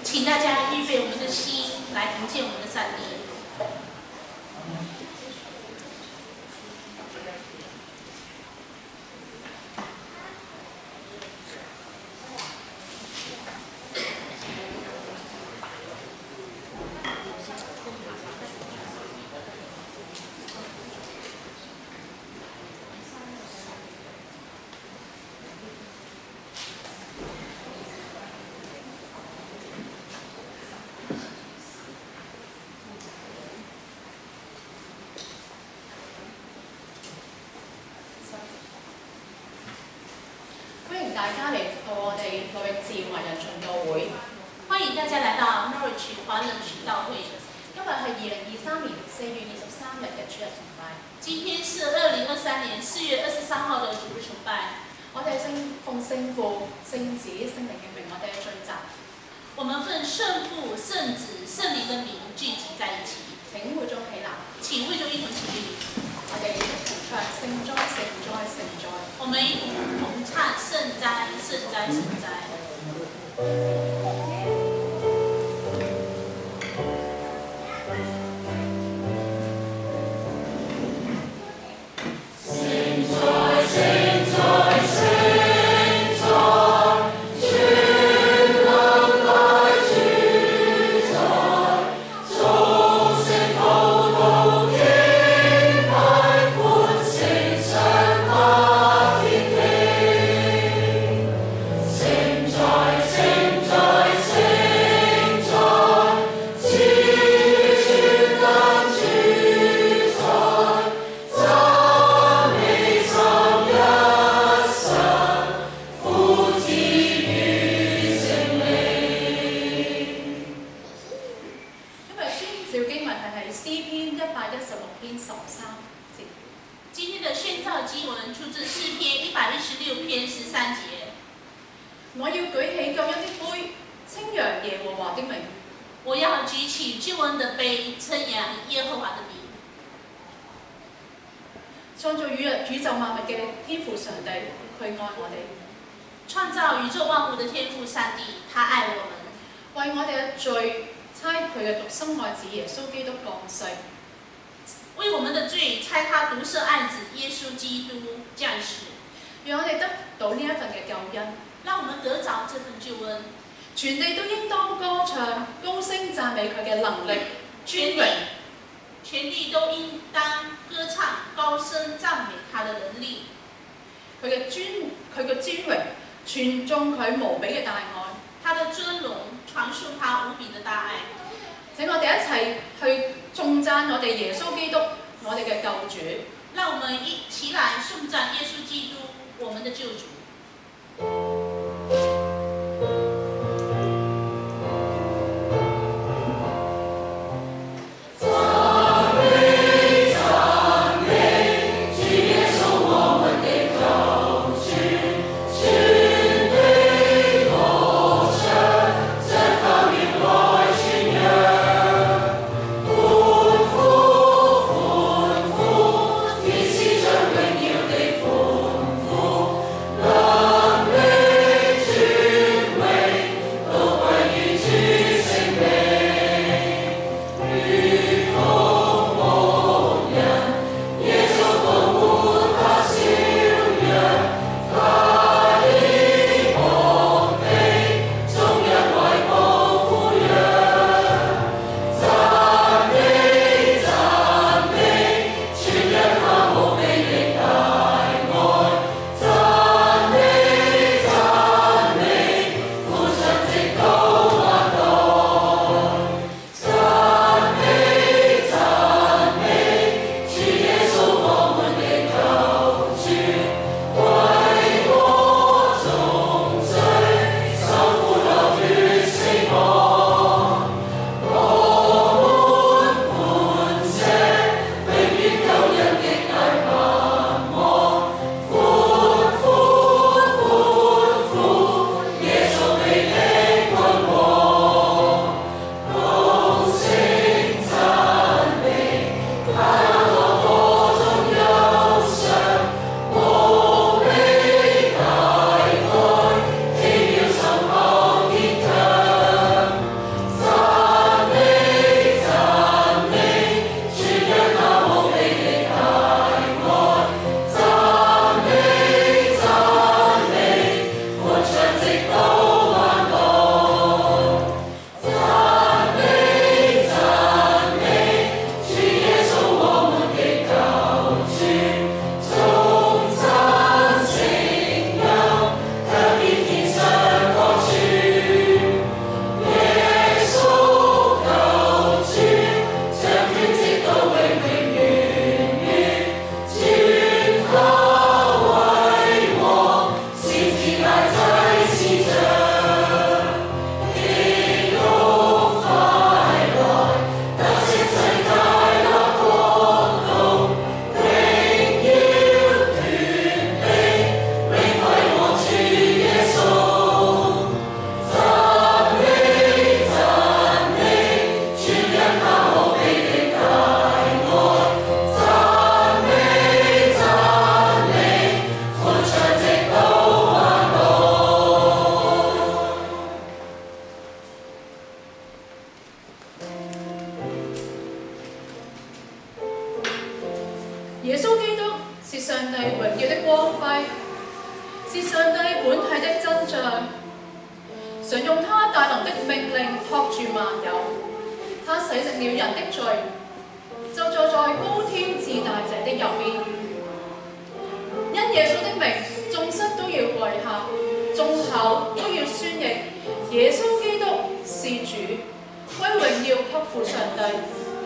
请大家预备我们的心来迎接我们的上帝。 大家嚟到我哋諾域治華人循道會， 歡迎大家來到 Norwich 華人循道會。 今日係2023年4月23日嘅主日崇拜。 今天是2023年4月23號的主日崇拜。 我哋奉聖父、聖子、聖靈嘅名，我哋聚集。 我們奉聖父、聖子、聖靈的名聚集在一起。 請會眾起立， 請會眾一同起立。 我哋一同唱聖哉聖哉聖哉。 我們一同唱聖哉聖哉聖哉。今天的宣召經文出自詩篇116篇13節。 我要舉起救恩的杯，稱揚耶和華的名。 我要舉起救恩的杯，稱揚耶和華的名。 創造宇宙萬物嘅天父上帝，佢愛我哋。 創造宇宙萬物的天父上帝，他愛我們， 為我哋嘅罪差佢嘅獨生愛子耶穌基督降世。 為我們的罪差他獨生愛子耶穌基督降世， 讓我哋得到呢一份嘅救恩， 讓我們得着這份救恩。 全地都應當歌唱，高聲讚美佢嘅能力、尊榮。 全地都應當歌唱，高聲讚美他的能力， 佢嘅尊榮，傳頌佢無比嘅大愛， 他的尊榮傳述他無比的大愛。 請我哋一齊去頌讚我哋耶穌基督，我哋嘅救主。 讓我們一起來頌讚耶穌基督，我們的救主。 來耶穌基督是上帝榮耀的光輝，是上帝本體的真像。常用他大能的命令托住萬有，他洗淨了人的罪，就坐在高天至大者的右邊。因耶穌的名，眾膝都要跪下，眾口都要宣認耶穌基督是主，歸榮耀給父上帝。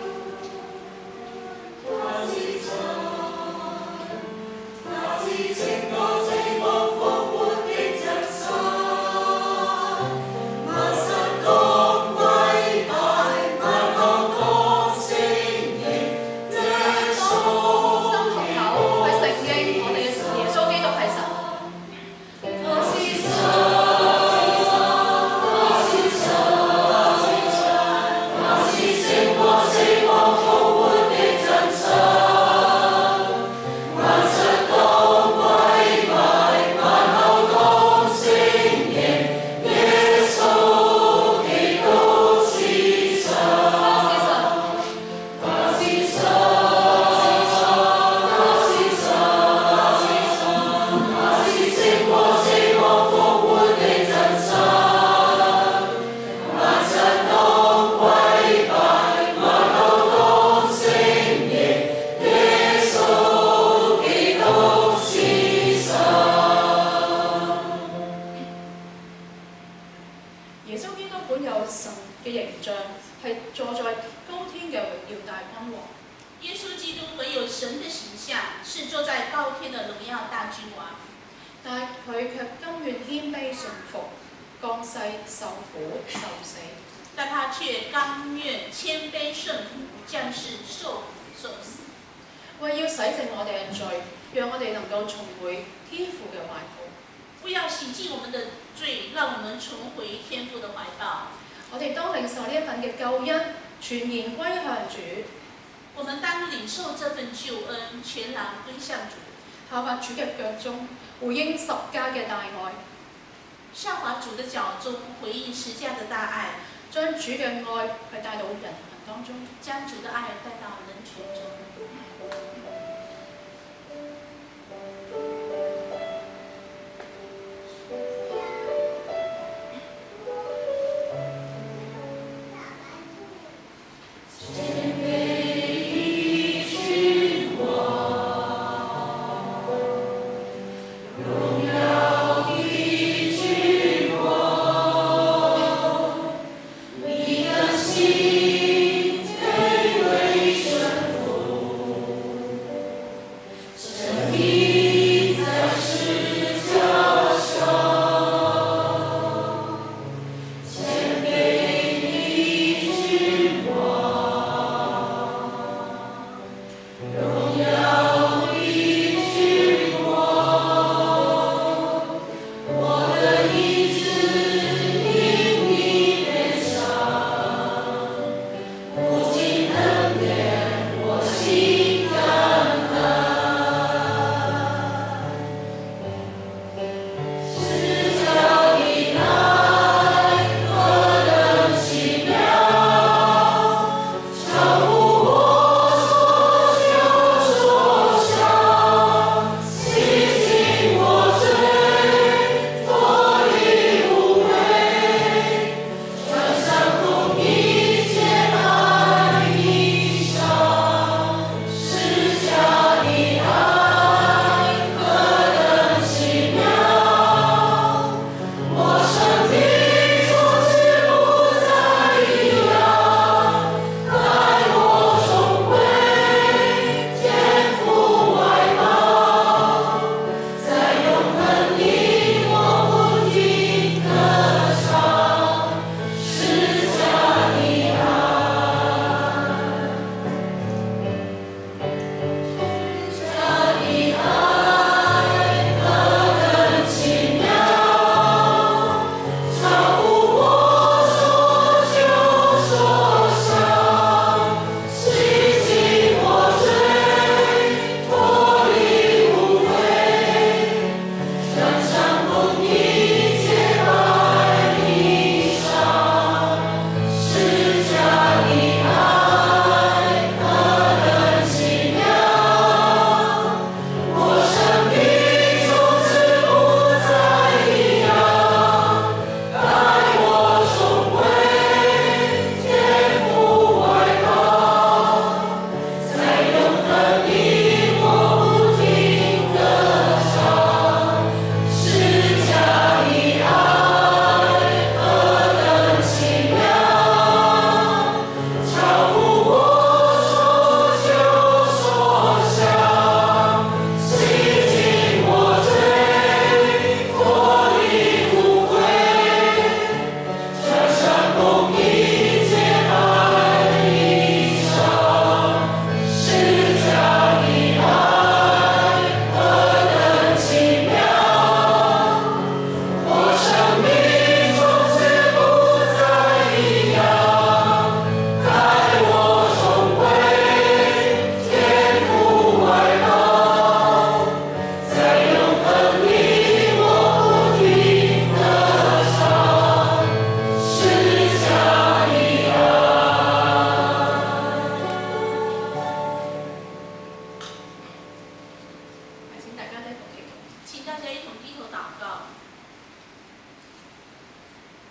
耶穌基督本有神嘅形象，係坐在高天嘅榮耀大君王。 耶穌基督本有神的形象，是坐在高天的榮耀大君王。 但佢卻甘願謙卑順服，降世受苦受死。 但他卻甘願謙卑順服，降世受苦受死， 為要洗淨我哋嘅罪，讓我哋能夠重回天父嘅懷抱。 為要洗淨我們的罪，讓我們重回天父的懷抱。 我哋當領受呢一份嘅救恩，全然歸向主。 我們當領受這份救恩，全然歸向主， 效法主嘅腳蹤，回應十架嘅大愛。 效法主的腳蹤，回應十架的大愛， 將主嘅愛係帶到人群當中， 將主的愛帶到人群中。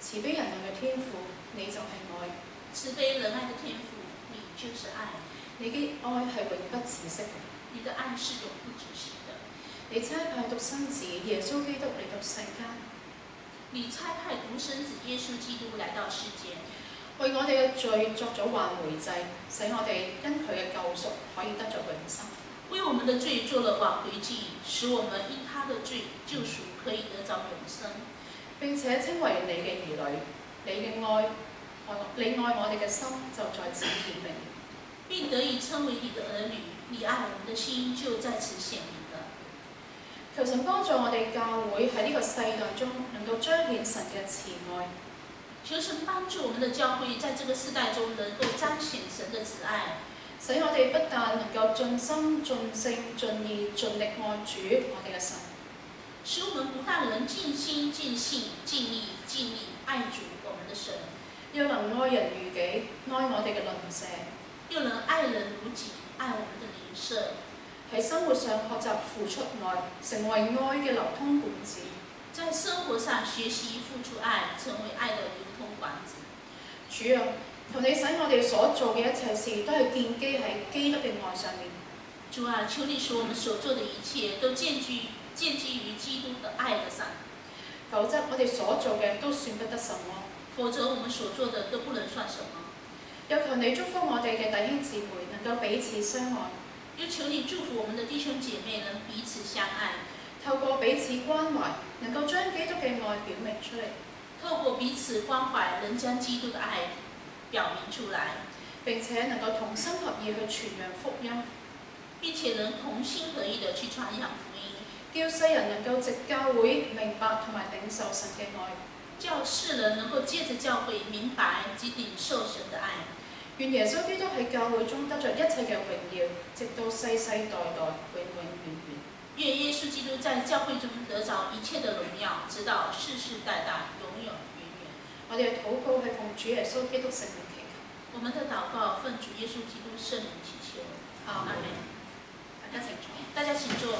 慈悲仁愛嘅天父，你就係愛。 慈悲仁愛的天父，你就是愛。 你嘅愛係永不止息嘅。 你的愛是永不止息的。 你差派獨生子耶穌基督嚟到世間。 你差派獨生子耶穌基督來到世間， 為我哋嘅罪作咗挽回祭，使我哋因佢嘅救贖可以得咗永生。 為我們的罪做了挽回祭，使我們因他的罪救贖可以得着永生。 並且稱為你嘅兒女，你嘅愛，你愛我哋嘅心就在此顯明， 並得以稱為你的兒女，你愛我們的心就在此顯明了。 求神幫助我哋教會喺呢個世代中能夠彰顯神嘅慈愛。 求神幫助我們的教會在這個世代中能夠彰顯神的慈愛， 使我哋不但能夠盡心、盡性、盡意、盡力愛主我哋嘅神， 使我們不但能盡心、盡性、盡意、盡力愛主我們的神， 又能愛人如己，愛我哋嘅鄰舍， 又能愛人如己，愛我們的鄰舍。 喺生活上學習付出愛，成為愛嘅流通管子。 在生活上學習付出愛，成為愛的流通管子。 主啊，求你使我哋所做嘅一切事都係建基喺基督嘅愛上面。 主啊，求你使我們所做的一切都建基於基督的愛的上， 否則我哋所做嘅都算不得什麼。 否則我們所做的都不能算什麼。 又求你祝福我哋嘅弟兄姊妹能夠彼此相愛。 又求你祝福我們的弟兄姐妹能彼此相愛， 透過彼此關懷，能夠將基督嘅愛表明出嚟。 透過彼此關懷，能將基督的愛表明出來， 並且能夠同心合意去傳揚福音， 並且能同心合意地去傳揚福音， 叫世人能夠藉教會明白同埋領受神嘅愛， 叫世人能夠借着教會明白及領受神的愛。 願耶穌基督喺教會中得着一切嘅榮耀，直到世世代代，永永遠遠。 願耶穌基督在教會中得着一切的榮耀，直到世世代代，永永遠遠。 我哋嘅禱告係奉主耶穌基督聖名祈求。 我們的禱告奉主耶穌基督聖名祈求。 阿門。 大家請坐。大家請坐。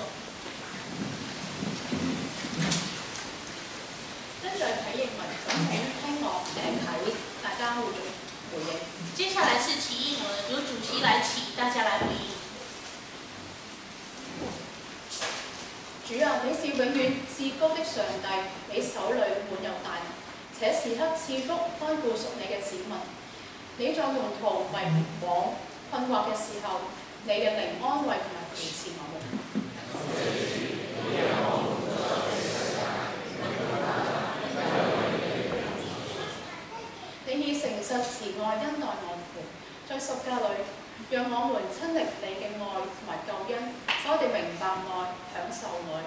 跟住係睇英文，咁請聽我睇，大家會做回應。 接下來是提英文，由主席來起，大家來回應。 主啊，你是永遠至高的上帝，你手裏滿有大能，且時刻賜福看顧屬你嘅子民。你在門徒迷惘困惑嘅時候，你嘅靈安慰同埋扶持我們。你以誠實慈愛恩待我們，在十架裏，讓我們親歷你嘅愛同埋救恩，使我哋明白愛、享受愛。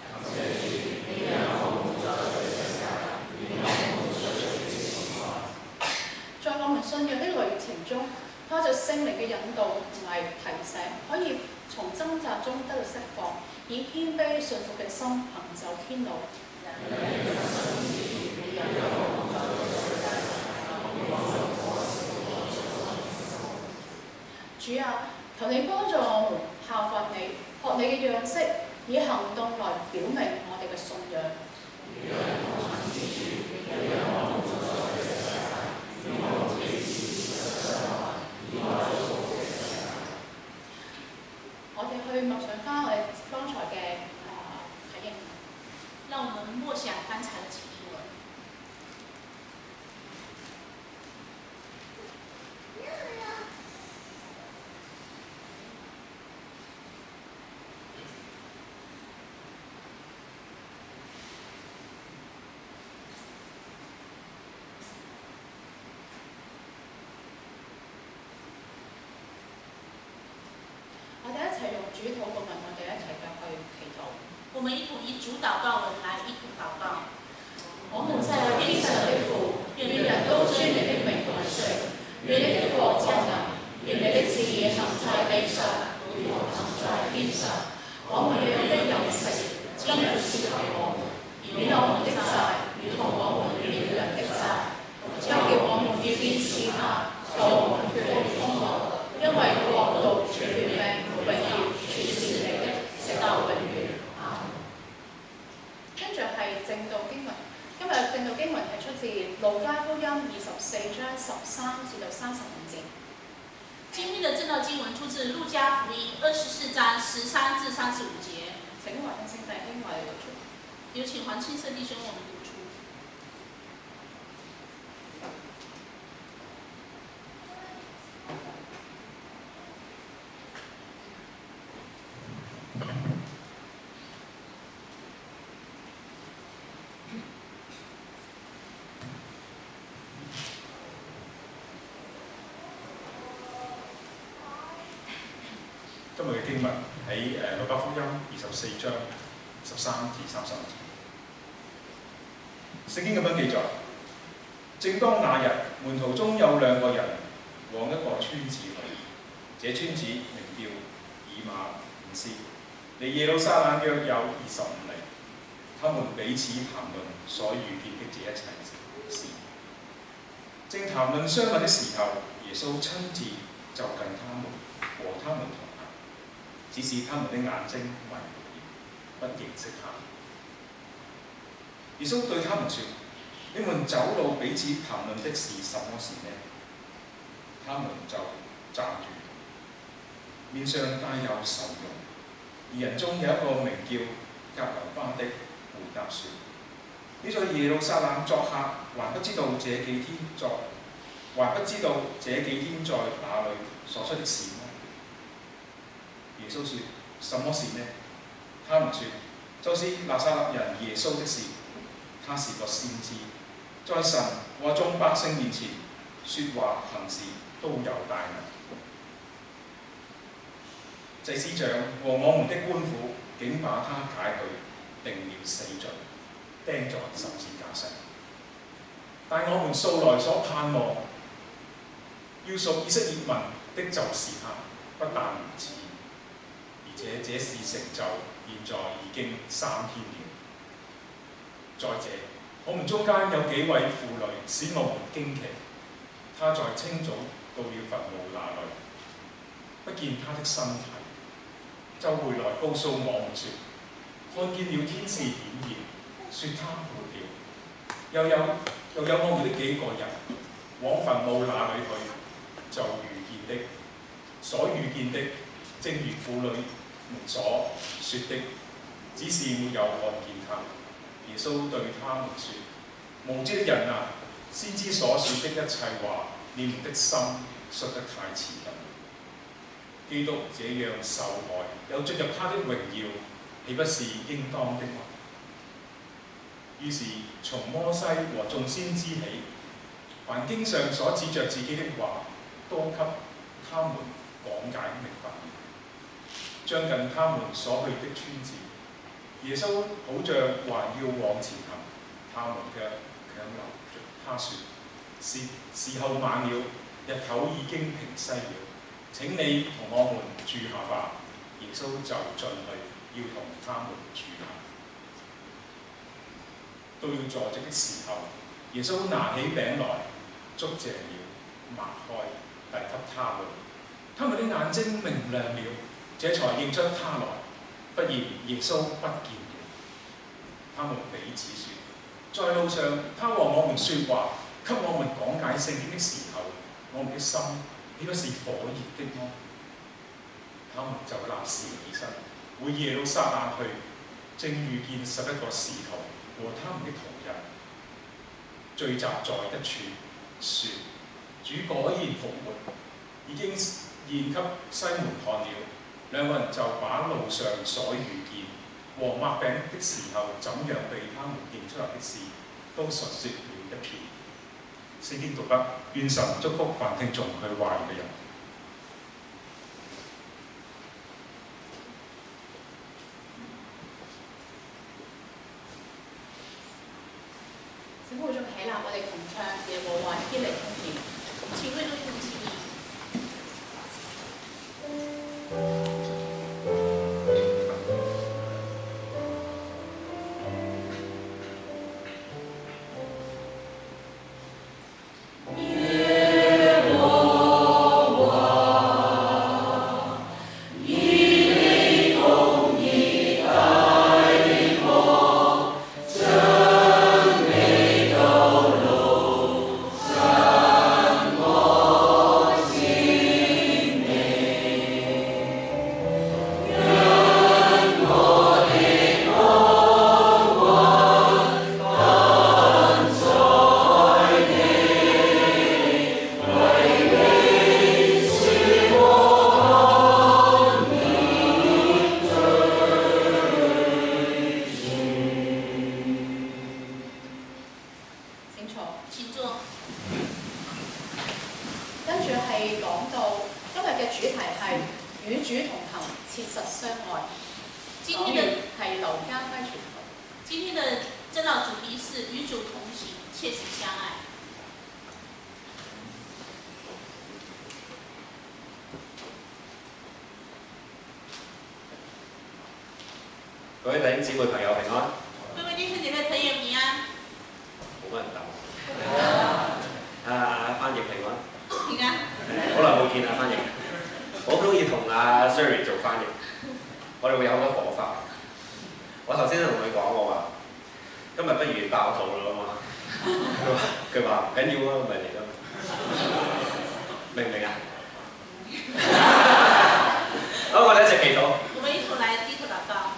在我們信仰的旅程中，靠着聖靈嘅引導同埋提醒，可以從掙扎中得到釋放，以謙卑順服嘅心行走天路。主啊，求你幫助我們效法你，學你嘅樣式，以行動來表明我哋嘅信仰。我哋去默想翻我哋剛才嘅睇經文。 讓我們默想剛才的經文。 我哋一齊用主禱告文，我哋一齊嘅去祈禱。 我們一同以主禱告文來一同禱告。 我們在天上的父，願人都尊你的名為聖，願你的國降臨，願你的旨意行在地上，如同行在天上。我們要的飲食，今日賜給我們，免我們的債，如同我們免人的債，不叫我們遇見試探，救我們脫離兇惡，因為國度、權柄、榮耀，全是你的，直到永遠。阿門。跟路加福音24章13至到35節。 今天的正道經文出自路加福音24章13至35節。 請華慶聖弟兄為你讀出。 有請黃清聖弟兄我們讀出。 今日嘅經文喺路加福音24章13至35節。聖經咁樣記載：正當那日，門徒中有兩個人往一個村子去，這村子名叫以馬忤斯，離耶路撒冷約有25里。他們彼此談論所遇見的這一切事。正談論相問的時候，耶穌親自就近他們，和他們同行，只是他們的眼睛迷了，不認識他。耶穌對他們說：你們走路彼此談論的是什麼事呢？他們就站住，面上帶有愁容。二人中有一個名叫革流巴的，回答說：你在耶路撒冷作客，還不知道這幾天在那裏所出的事嗎？耶穌說：什麼事呢？他們說：就是拿撒勒人耶穌的事。他是個先知，在神和眾百姓面前說話行事都有大能。祭司長和我們的官府竟把他解去，定了死罪，釘在十字架上。但我們素來所盼望要屬以色列民的就是他，不但如此，而且這事成就，現在已經3天了。再者，我們中間有幾位婦女使我們驚奇。她在清早到了墳墓那裏，不見他的身體，就回來告訴我們說，看見了天使顯現，說他活了。又有我們的幾個人往墳墓那裏去，就所遇見的，正如婦女們所說的，只是沒有看見他。耶穌對他們說：無知的人啊，先知所說的一切話，你們的心信得太遲了。基督這樣受害，又進入他的榮耀，豈不是應當的嗎？於是從摩西和眾先知起，凡經上所指着自己的話，都給他們講解明白。將近他們所去的村子，耶穌好像還要往前行，他們卻強留着他說：時候晚了，日頭已經平西了，請你同我們住下吧。耶穌就進去，要同他們住下。到了坐席的時候，耶穌拿起餅來，祝謝了，擘開，遞給他們。他們的眼睛明亮了，這才認出他來。不然耶穌不見了。他們彼此說：在路上，他和我們說話，給我們講解聖經的時候，我們的心豈不是火熱的麼？他們就立時起身，回耶路撒冷去，正遇見11個使徒和他們的同人聚集在一處，說：主果然復活，已經現給西門看了。兩個人就把路上所遇見和擘餅的時候怎樣被他們認出來的事，都述說了一遍。聖經讀畢，願神祝福凡聽從佢話語嘅人。 請會眾起立，我哋同唱耶和華堅力風言。 請會眾一同起立。 真美道路。 請坐。 請坐。 跟住係講到今日嘅主題係與主同行，切實相愛。 今天的係劉家輝傳道。 今天的真道主題是與主同行，切實相愛。 各位弟兄姊妹朋友平安。 各位弟兄姐妹朋友平安。 冇乜人答。翻譯平安。 平安。 好耐冇見啦，翻譯。我好中意同阿 Sherry 做翻譯，我哋會有好多火花。我頭先同佢講，我話今日不如爆肚啦嘛。佢話唔緊要啊，咪嚟咯。明唔明啊？好，我哋一齊祈禱。 我們一同來低頭禱告。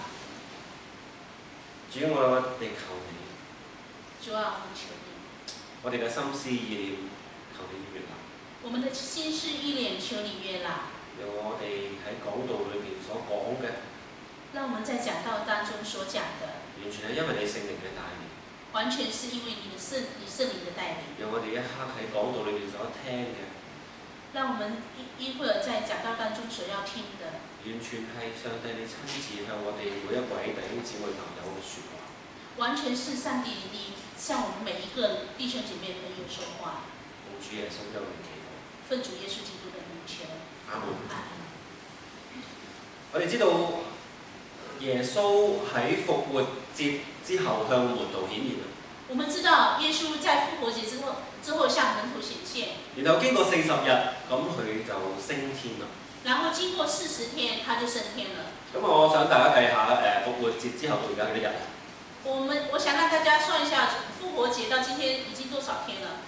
主，我哋求你。 主啊，我們求你。 我哋嘅心思意念，求你悅納。 我們的心思意念，求你悅納。 由我哋喺講道裏邊所講嘅， 讓我們在講道當中所講的， 完全係因為你聖靈嘅帶領。 完全是因為你聖靈的帶領。 讓我哋一刻喺講道裏邊所聽嘅， 讓我們一會兒在講道當中所要聽的， 完全係上帝你親自向我哋每一位弟兄姊妹朋友嘅説話。 完全是上帝你向我們每一個弟兄姐妹朋友說話。 奉主耶穌嘅名祈禱。 奉主耶穌基督的名求。 阿門。 阿門。 我哋知道耶穌喺復活節之後向門徒顯現啦。 我們知道耶穌在復活節之後向門徒顯現。然後經過40日， 咁佢就升天啦。 然後經過40天，他就升天了。 咁我想大家計下復活節之後到而家幾多日啊？ 我想讓大家算一下復活節到今天已經多少天了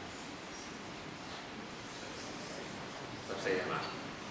？14日嘛。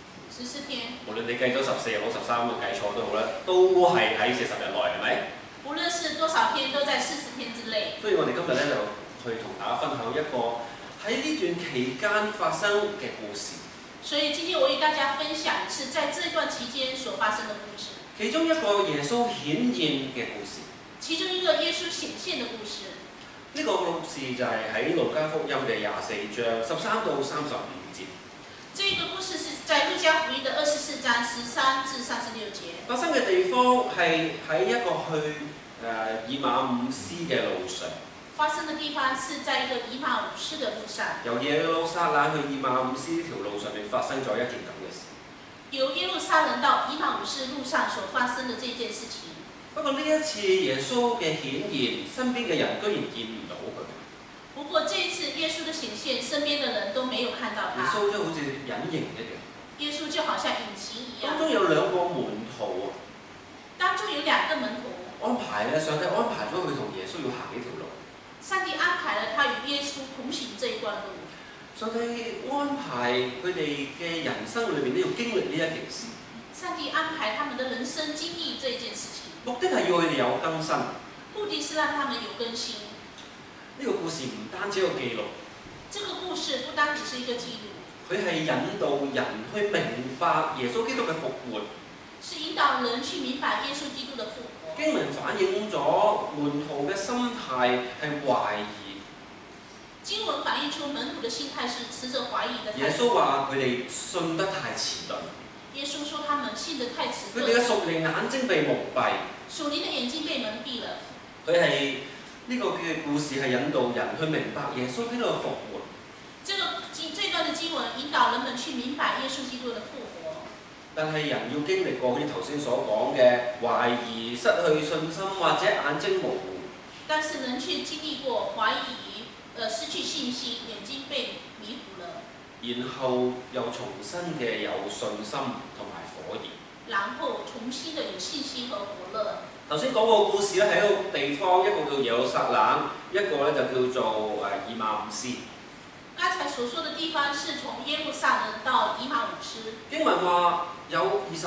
14天。 無論你計咗14日好13日計錯都好啦，都係喺40日內，係咪？ 無論是多少天，都在40天之內。 所以我哋今日咧就去同大家分享一個喺呢段期間發生嘅故事。 所以今天我與大家分享是在這段期間所發生的故事。 其中一個耶穌顯現嘅故事。 其中一個耶穌顯現的故事。 呢個故事就係喺路加福音嘅24章13到35節。 這個故事是在路加福音的24章13至36節。 發生嘅地方係喺一個去以馬忤斯嘅路上。 發生的地方是在一個以馬忤斯的路上。 由耶路撒冷去以馬忤斯呢條路上面發生咗一件咁嘅事。 由耶路撒冷到以馬忤斯路上所發生的這件事情。 不過呢一次耶穌嘅顯現，身邊嘅人居然見唔到佢。 不過這一次耶穌的顯現，身邊的人都沒有看到他。 耶穌就好似隱形一樣。 耶穌就好像隱形一樣。 當中有2個門徒啊。 當中有2個門徒。 安排咧，上帝安排咗佢同耶穌要行呢條路。 上帝安排了他與耶穌同行這一段路。 上帝安排佢哋嘅人生裏面都要經歷呢一件事。 上帝安排他們的人生經歷這件事情。 目的係要佢哋有更新。 目的是讓他們有更新。 呢個故事唔單止有記錄。 這個故事不單只是一個記錄。佢係引導人去明白耶穌基督嘅復活。 是引導人去明白耶穌基督的復活。 經文反映咗門徒嘅心態係懷疑。 經文反映出門徒嘅心態是持着懷疑的態度。 耶穌話佢哋信得太遲鈍。 耶穌說他們信得太遲鈍。 佢哋嘅屬靈眼睛被蒙蔽。 屬靈的眼睛被蒙蔽了。 佢係呢個嘅故事係引導人去明白耶穌基督嘅復活。 這段的經文引導人們去明白耶穌基督的復活。 但係人要經歷過好似頭先所講嘅懷疑、失去信心或者眼睛模糊。 但是人卻經歷過懷疑、失去信心、眼睛被迷糊了。 然後又重新嘅有信心同埋火熱。 然後重新的有信心和火熱。 頭先講個故事咧，喺一個地方，一個叫耶路撒冷，一個咧就叫做以馬忤斯。 剛才所說的地方是從耶路撒冷到以馬忤斯。 經文話有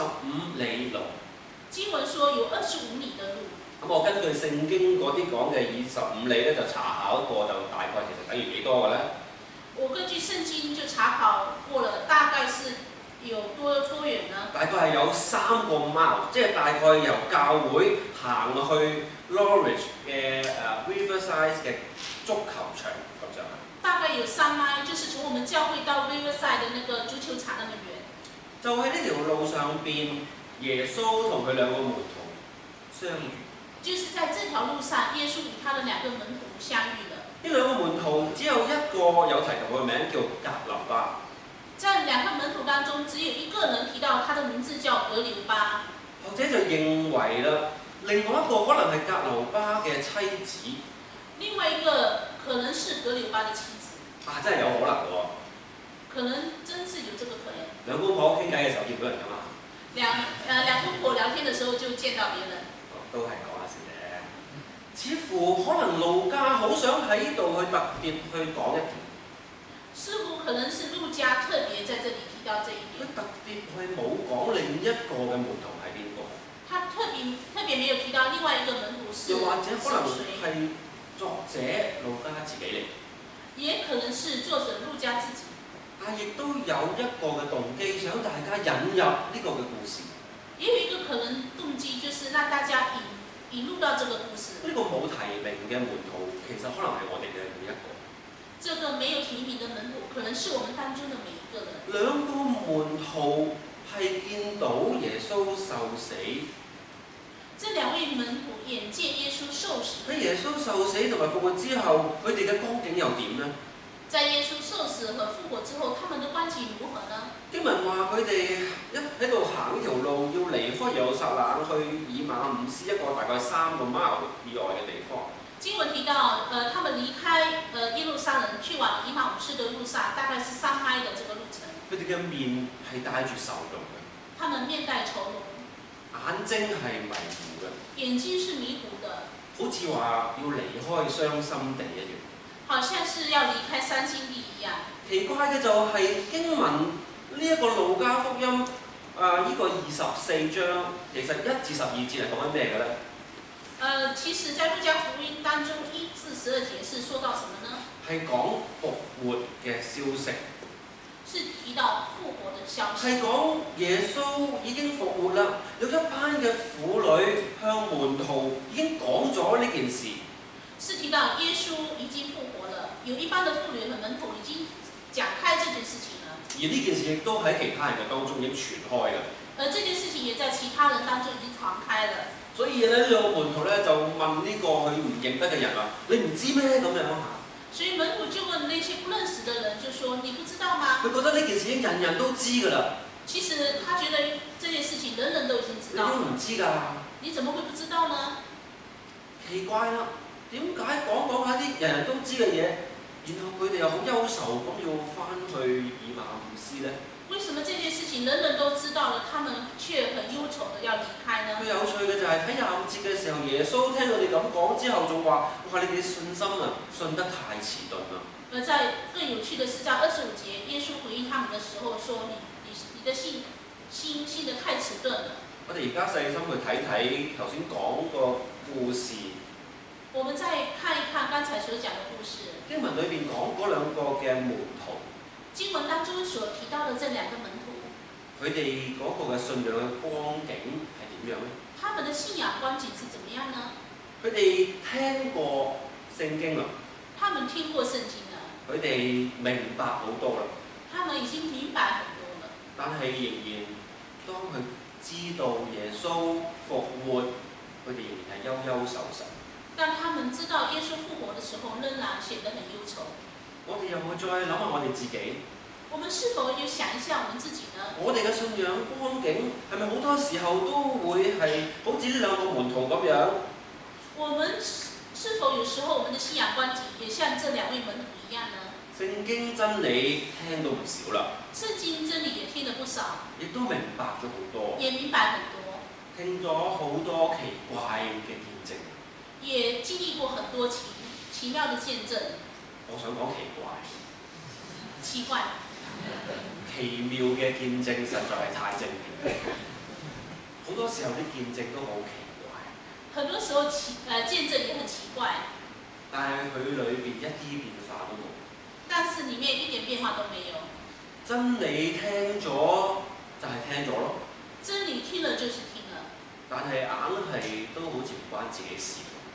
25里路。 經文說有25里的路。 咁我根據聖經嗰啲講嘅25里咧，就查考過，就大概其實等於幾多嘅咧？ 我根據聖經就查考過了，大概是有多遠呢？大概係有 3個 mile， 即係大概由教會行去 Norwich 嘅Riverside 嘅足球場長咁上下。 大概有3邁，就是從我們教會到 Riverside 的那個足球場那麼遠。 就喺呢條路上邊，耶穌同佢兩個門徒相遇。 就是在這條路上，耶穌與他的2個門徒相遇了。 呢2個門徒只有一個有提及佢嘅名叫格留巴。 在2個門徒當中，只有一個人提到他的名字叫格留巴。 學者就認為啦，另外一個可能係格留巴嘅妻子。 另外一個可能是格留巴的妻子。 真係有可能喎。 可能真是有這個可能。 兩公婆傾偈嘅時候見到人㗎嘛。 兩公婆聊天嘅時候就見到別人。 都係講下先嘅。似乎可能路加好想喺度去特別去講一點。似乎可能是路加特別在這裡提到這一點。佢特別去冇講另一個嘅門徒係邊個。他特別沒有提到另外一個門徒是。又或者可能係作者路加自己嚟。 也可能是作者路加自己。 但亦都有一個嘅動機，想大家引入呢個嘅故事。 也有一個可能動機，就是讓大家引入到這個故事。 呢個冇提名嘅門徒，其實可能係我哋嘅每一個。 這個沒有提名的門徒，可能是我們當中的每一個人。 兩個門徒係見到耶穌受死。 這2位門徒眼見耶穌受死。 喺耶穌受死同埋復活之後，佢哋嘅光景又點呢？ 在耶穌受死和復活之後，他們的關係如何呢？ 經文話佢哋一喺度行呢條路，要離開耶路撒冷去以馬忤斯一個大概3個 mile 以外嘅地方。 經文提到，他們離開耶路撒冷去往以馬忤斯的路上，大概是3邁的這個路程。 佢哋嘅面係帶住愁容嘅。 他們面帶愁容。 眼睛係迷糊嘅。 眼睛是迷糊的。 好似話要離開傷心地一樣。 好像是要離開傷心地一樣。 奇怪嘅就係經文呢一個路加福音呢個24章，其實1至12節係講緊咩嘅咧？ 其實在路加福音當中1至12節是說到什麼呢？ 係講復活嘅消息。 是提到復活的消息。 係講耶穌已經復活啦，有一班嘅婦女向門徒已經講咗呢件事。 是提到耶穌已經復活了，有一班的婦女和門徒已經講開這件事情了。 而呢件事亦都喺其他人嘅當中已經傳開㗎。 而這件事情也在其他人當中已經傳開了。 所以咧，兩個門徒咧就問呢個佢唔認得嘅人話：你唔知咩咁樣嚇？ 所以門徒就問那些不認識的人，就說：你不知道嗎？ 佢覺得呢件事已經人人都知㗎啦。 其實他覺得這件事情人人都已經知道。 你都唔知㗎？ 你怎麼會不知道呢？ 奇怪啦，點解講下啲人人都知嘅嘢，然後佢哋又好憂愁咁要翻去以馬忤斯咧？ 為什麼這件事情人人都知道了，他們卻很憂愁的要離開呢？ 最有趣嘅就係睇25節嘅時候，耶穌聽到佢哋咁講之後，仲話：哇！你哋信心啊，信得太遲鈍啦。 而在更有趣的是，在25節，耶穌回應他們的時候說：你的信得太遲鈍了。 我哋而家細心去睇睇頭先講個故事。 我們再看一看剛才所講的故事。 經文裏邊講嗰兩個嘅門徒。 經文當中所提到的這2個門徒， 佢哋嗰個嘅信仰嘅光景係點樣呢？ 他們的信仰光景是怎麼樣呢？ 佢哋聽過聖經啦。 他們聽過聖經啦。 佢哋明白好多啦。 他們已經明白很多了。 但係仍然當佢知道耶穌復活，佢哋仍然係憂憂愁愁。 當他們知道耶穌復活的時候，仍然顯得很憂愁。 我哋又會再諗下我哋自己。 我們是否要想一下我們自己呢？ 我哋嘅信仰光景係咪好多時候都會係好似呢兩個門徒咁樣？ 我們是否有時候我們的信仰光景也像這2位門徒一樣呢？ 聖經真理聽到唔少啦。 聖經真理也聽了不少。 亦都明白咗好多。 也明白很多。 聽咗好多奇怪嘅見證。 也經歷過很多奇妙的見證。 我想講奇怪。 奇怪。 奇妙嘅見證實在係太正面。好多時候啲見證都好奇怪。 很多時候見證也很奇怪。 但係佢裏邊一啲變化都冇。 但是裡面一點變化都沒有。 真理聽咗就係聽咗咯。 真理聽了就是聽了。 但係硬係都好似唔關自己事。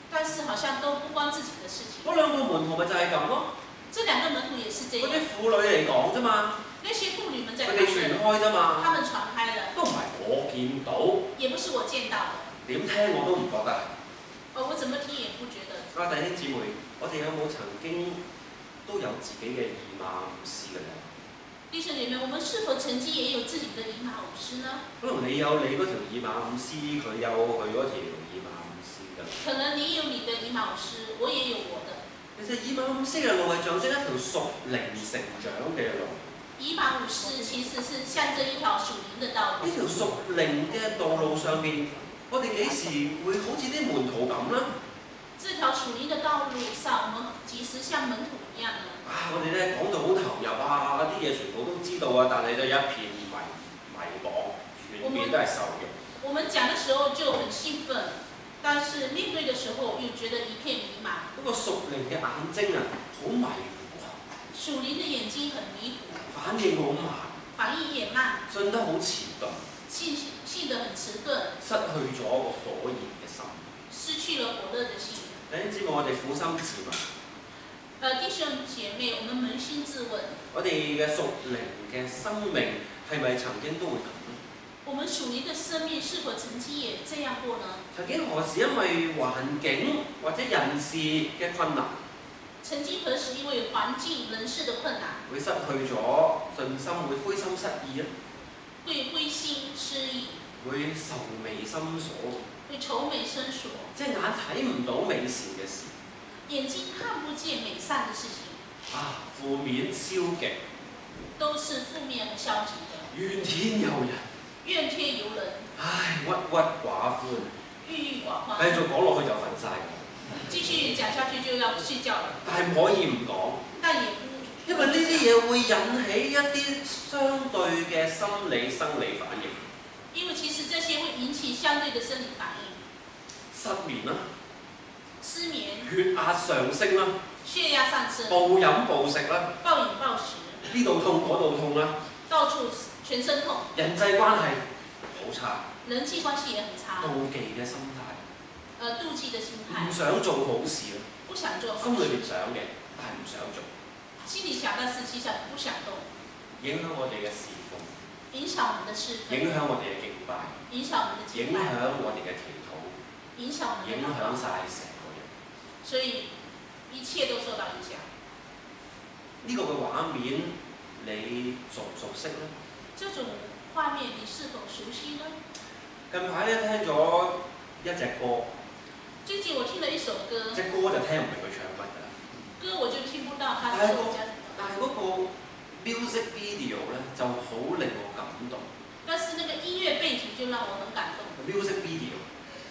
但是好像都不關自己的事情。 嗰兩個門徒咪就係咁咯。 這兩個門徒也是這嗰啲樣。 婦女嚟講啫嘛， 那些婦女們在佢哋傳開啫嘛， 他們傳開了， 都唔係我見到， 也不是我見到的。 點聽我都唔覺得。 我怎麼聽也不覺得。 弟兄姊妹，我哋有冇曾經都有自己嘅以馬忤斯嘅咧？ 弟兄姐妹，我們是否曾經也有自己的以馬忤斯呢？ 可能你有你嗰條以馬忤斯，佢有佢嗰條以馬忤斯㗎。 可能你有你的以馬忤斯，我也有我的。 其實以馬忤斯嘅路係象徵一條屬靈成長嘅路。 以馬忤斯其實是象徵一條屬靈的道路。 呢條屬靈嘅道路上邊，我哋幾時會好似啲門徒咁呢？ 這條屬靈的道路上，我們幾時像門徒一樣呢？ 我哋咧講到好投入啊，啲嘢全部都知道啊，但係都一片迷惘，全面都係受辱。 我們講的時候就很興奮，但是面對的時候又覺得一片迷茫。 嗰個屬靈嘅眼睛啊，好迷糊啊！ 屬靈的眼睛很迷糊， 反應好慢， 反應也慢， 信得好遲鈍， 信得很遲鈍， 失去咗個火熱嘅心， 失去了火熱的心。 弟兄姊妹，我哋苦心自問。 弟兄姐妹，我們捫心自問， 我哋嘅屬靈嘅生命係咪曾經都會咁呢？ 我們屬靈的生命是否曾經也這樣過呢？ 曾經何時因為環境或者人事嘅困難， 曾經何時因為環境人事的困難， 會失去咗信心，會灰心失意啊？ 會灰心失意， 會愁眉深鎖， 會愁眉深鎖， 隻眼睇唔到美善嘅事， 眼睛看不見美善的事情， 負面消極， 都是負面和消極的， 怨天尤人， 怨天尤人， 鬱鬱寡歡， 鬱鬱寡歡。 繼續講落去就瞓晒。 繼續講下去就要睡覺了。 但係唔可以唔講， 但也不， 因為呢啲嘢會引起一啲相對嘅心理生理反應。 因為其實這些會引起相對的生理反應， 失眠啦， 失眠、 血壓上升啦， 血壓上升、 暴飲暴食啦， 暴飲暴食， 呢度痛嗰度痛啦， 到處全身痛， 人際關係好差， 人際關係也很差， 妒忌嘅心態， 妒忌的心唔態， 想做好事啦， 不想做好心裏事， 邊想嘅，但係唔想做， 心裡想，但是其實不想動， 影響我哋嘅侍奉， 影響我們的侍奉， 影響我哋嘅敬拜， 影響我們的敬影拜， 響我哋嘅祈禱， 影響我們的影響禱告， 晒成個人。 所以一切都受到影響。 呢個嘅畫面你熟唔熟悉呢？ 這種畫面你是否熟悉呢？ 近排咧聽咗一隻歌， 最近我聽了一首歌， 隻歌就聽唔明佢唱乜㗎啦。 歌我就聽不到他的說講。 但係嗰個 music video 咧就好令我感動。 但是那個音樂背景就讓我很感動。 music video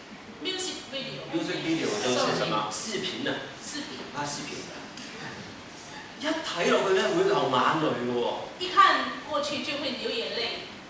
music video 就是什麼？視頻啊！ 視頻。 視頻。一睇落去咧會流眼淚嘅喎。 一看過去就會流眼淚。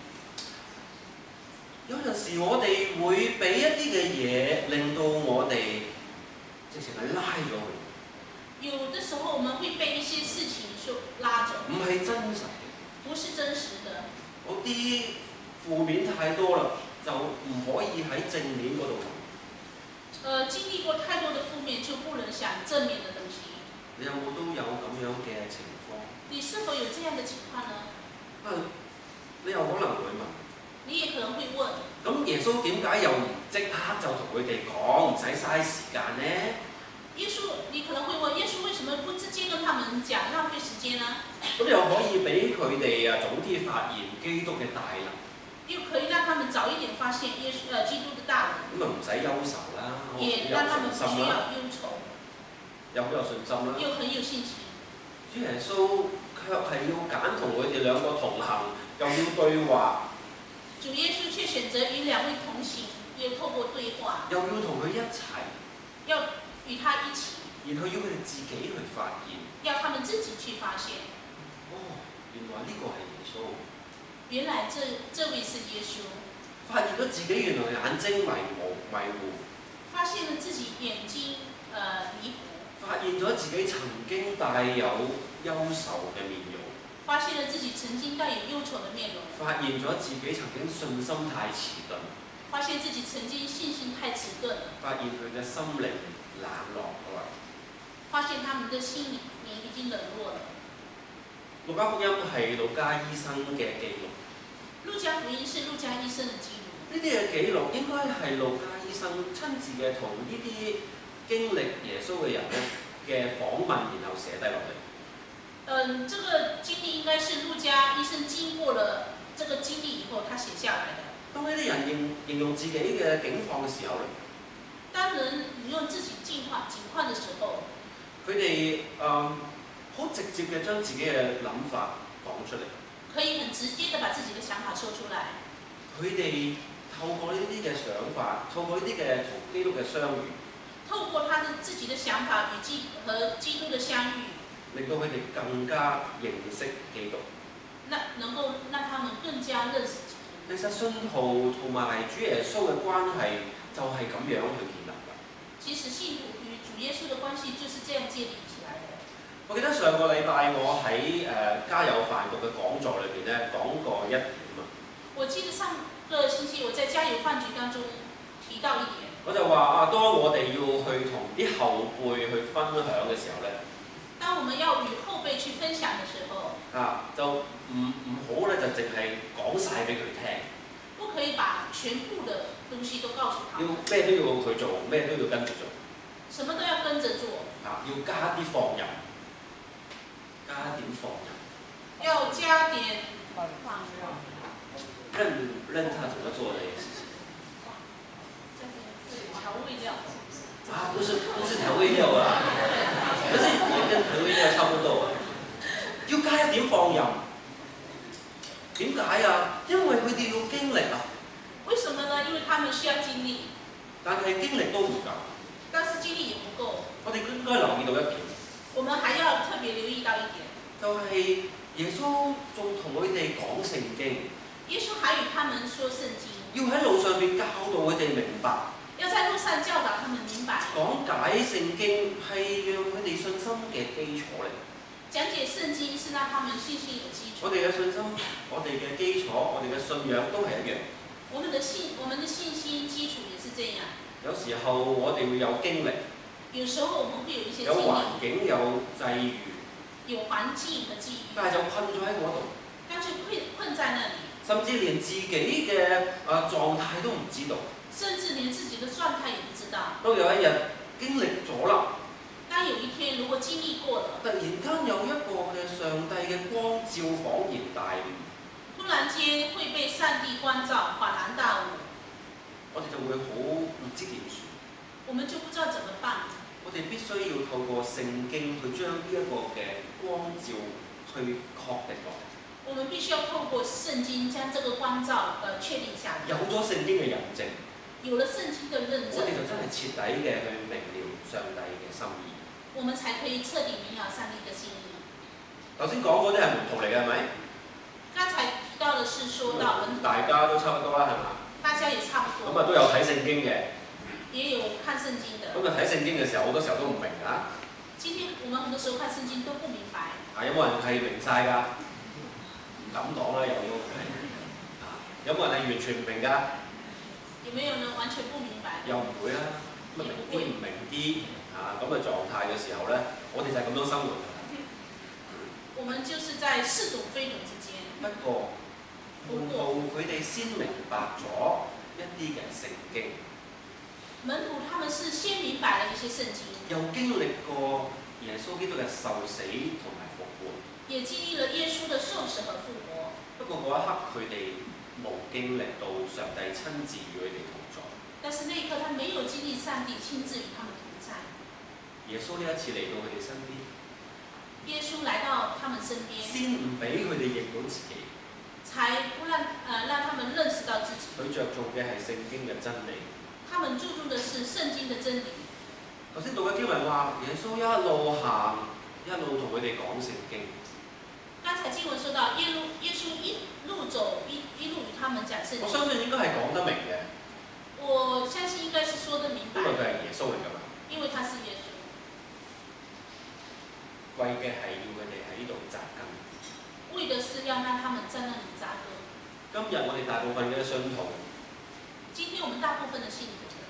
有陣時我哋會俾一啲嘅嘢令到我哋直情係拉咗佢。 有的時候我們會被一些事情所拉走。 唔係真實嘅。 不是真實的。 嗰啲負面太多啦，就唔可以喺正面嗰度諗。 經歷過太多的負面，就不能想正面的東西。 你有冇都有咁樣嘅情況？ 你是否有這樣的情況呢？ 你有可能會問。 你也可能會問。 咁耶穌點解又唔即刻就同佢哋講，唔使嘥時間呢？ 耶穌，你可能會問，耶穌為什麼不直接跟他們講，浪費時間呢？ 咁又可以俾佢哋早啲發現基督嘅大能。 又可以讓他們早一點發現基督的大能。 咁唔使憂愁啦， 也讓他們不需要憂愁。 又好有信心啦。 又很有信心。 主耶穌卻係要揀同佢哋兩個同行，又要對話。 主耶穌卻選擇與兩位同行，又透過對話。 又要同佢一齊。 要與他一起。 然後要佢哋自己去發現。 要他們自己去發現。 原來呢個係耶穌。 原來這位是耶穌。 發現咗自己原來眼睛迷糊。 發現了自己眼睛迷糊。 發現咗自己曾經帶有憂愁嘅面容。 發現了自己曾經帶有憂愁的面容。 發現咗自己曾經信心太遲鈍。 發現自己曾經信心太遲鈍了。 發現佢嘅心靈冷落㗎啦。 發現他們的心裡面已經冷落了。 路加福音係路加醫生嘅記錄， 路加福音是路加醫生的記錄。 呢啲嘅記錄應該係路加醫生親自嘅同呢啲經歷耶穌嘅人咧嘅訪問，然後寫低落嚟。 這個經歷應該是路加醫生經過了這個經歷以後，他寫下來的。 當呢啲人形容自己嘅境況嘅時候咧， 當人形容自己境況的時候， 佢哋好直接嘅將自己嘅諗法講出嚟。 可以很直接的把自己的想法說出來。 佢哋透過呢啲嘅想法，透過呢啲嘅同基督嘅相遇， 透過他自己的想法和基督的相遇， 令到佢哋更加認識基督。 能夠讓他們更加認識基督。 其實信徒同埋主耶穌嘅關係就係咁樣去建立㗎。 其實信徒與主耶穌的關係就是這樣建立起來的。 我記得上個禮拜我喺加油飯局嘅講座裏邊咧講過一點啊。 我記得上個星期我在加油飯局當中提到一點。 我就話當我哋要去同啲後輩去分享嘅時候咧， 當我們要與後輩去分享嘅時候， 就唔好咧就淨係講晒俾佢聽。 不可以把全部的東西都告訴他。 要咩都要佢做，咩都要跟住做。 什麼都要跟着做。 要加啲放任，加點放任。 要加點放任。 認他怎麼做這件事情。 調味料。 不是調味料啊，可是也跟調味料差不多啊。要加一點放任。點解啊？因為佢哋要經歷啊。 為什麼呢？因為他們需要經歷。 但係經歷都唔夠。 但是經歷也不夠。 我哋應該留意到一點。 我們還要特別留意到一點。就係耶穌仲同佢哋講聖經。 耶穌還與他們說聖經。 要喺路上邊教導佢哋明白。 要在路上教導他們明白。 講解聖經係讓佢哋信心嘅基礎嚟。 講解聖經是讓他們信心有基礎。 我哋嘅信心，我哋嘅基礎，我哋嘅信仰都係一樣。 我們的信心基礎也是這樣。 有時候我哋會有經歷。 有時候我們會有一些經歷。 有環境，有際遇。 有環境和際遇。 但係就困咗喺嗰度。 但就困在那裡。 甚至連自己嘅狀態都唔知道。 甚至連自己的狀態也不知道。 當有一日經歷咗啦。 當有一天如果經歷過了， 突然間有一個嘅上帝嘅光照恍然大悟。 突然間會被上帝光照，恍然大悟。 我哋就會好唔知點算。 我們就不知道怎麼辦。 我哋必須要透過聖經去將呢一個嘅光照去確定落嚟。 我們必須要透過聖經將這個光照確定下來。 有咗聖經嘅印證。 有了聖經的認證。 我哋就真係徹底嘅去明了上帝嘅心意。 我們才可以徹底明了上帝的心意。 頭先講嗰啲係門徒嚟嘅係咪？ 剛才提到的是說到門徒。 大家都差不多啦，係嘛？ 大家也差不多。 咁都有睇聖經嘅。 也有看聖經的。 咁睇聖經嘅時候，好多時候都唔明㗎。 今天我們很多時候看聖經都不明白。 有冇人係明晒㗎？唔敢講啦，又要。有冇人係完全唔明㗎？ 有沒有人完全不明白？ 又唔會啦，咁明啲唔明啲咁嘅狀態嘅時候咧，我哋就係咁樣生活。 我們就是在似懂非懂之間。 不過，門徒佢哋先明白咗一啲嘅聖經。 門徒他們是先明白了一些聖經。 又經歷過耶穌基督嘅受死同埋復活。 也經歷了耶穌的受死和復活。 不過嗰一刻佢哋冇經歷到上帝親自與佢哋同在。 但是那一刻，他沒有經歷上帝親自與他們同在。 耶穌呢一次嚟到佢哋身邊。 耶穌來到他們身邊。 先唔俾佢哋認到自己。 才不讓他們認識到自己。 佢着重嘅係聖經嘅真理。 他們注重的是聖經的真理。 頭先讀嘅經文話，耶穌一路行，一路同佢哋講聖經。 剛才經文說到耶穌一路走，一路與他們講聖經。 我相信應該係講得明嘅。 我相信應該是說得明白。 因為佢係耶穌嚟㗎嘛。 因為他是耶穌。 為嘅係要佢哋喺呢度扎根。 為的是要讓他們在那裡扎根。 今日我哋大部分嘅信徒。 今天我們大部分的信徒。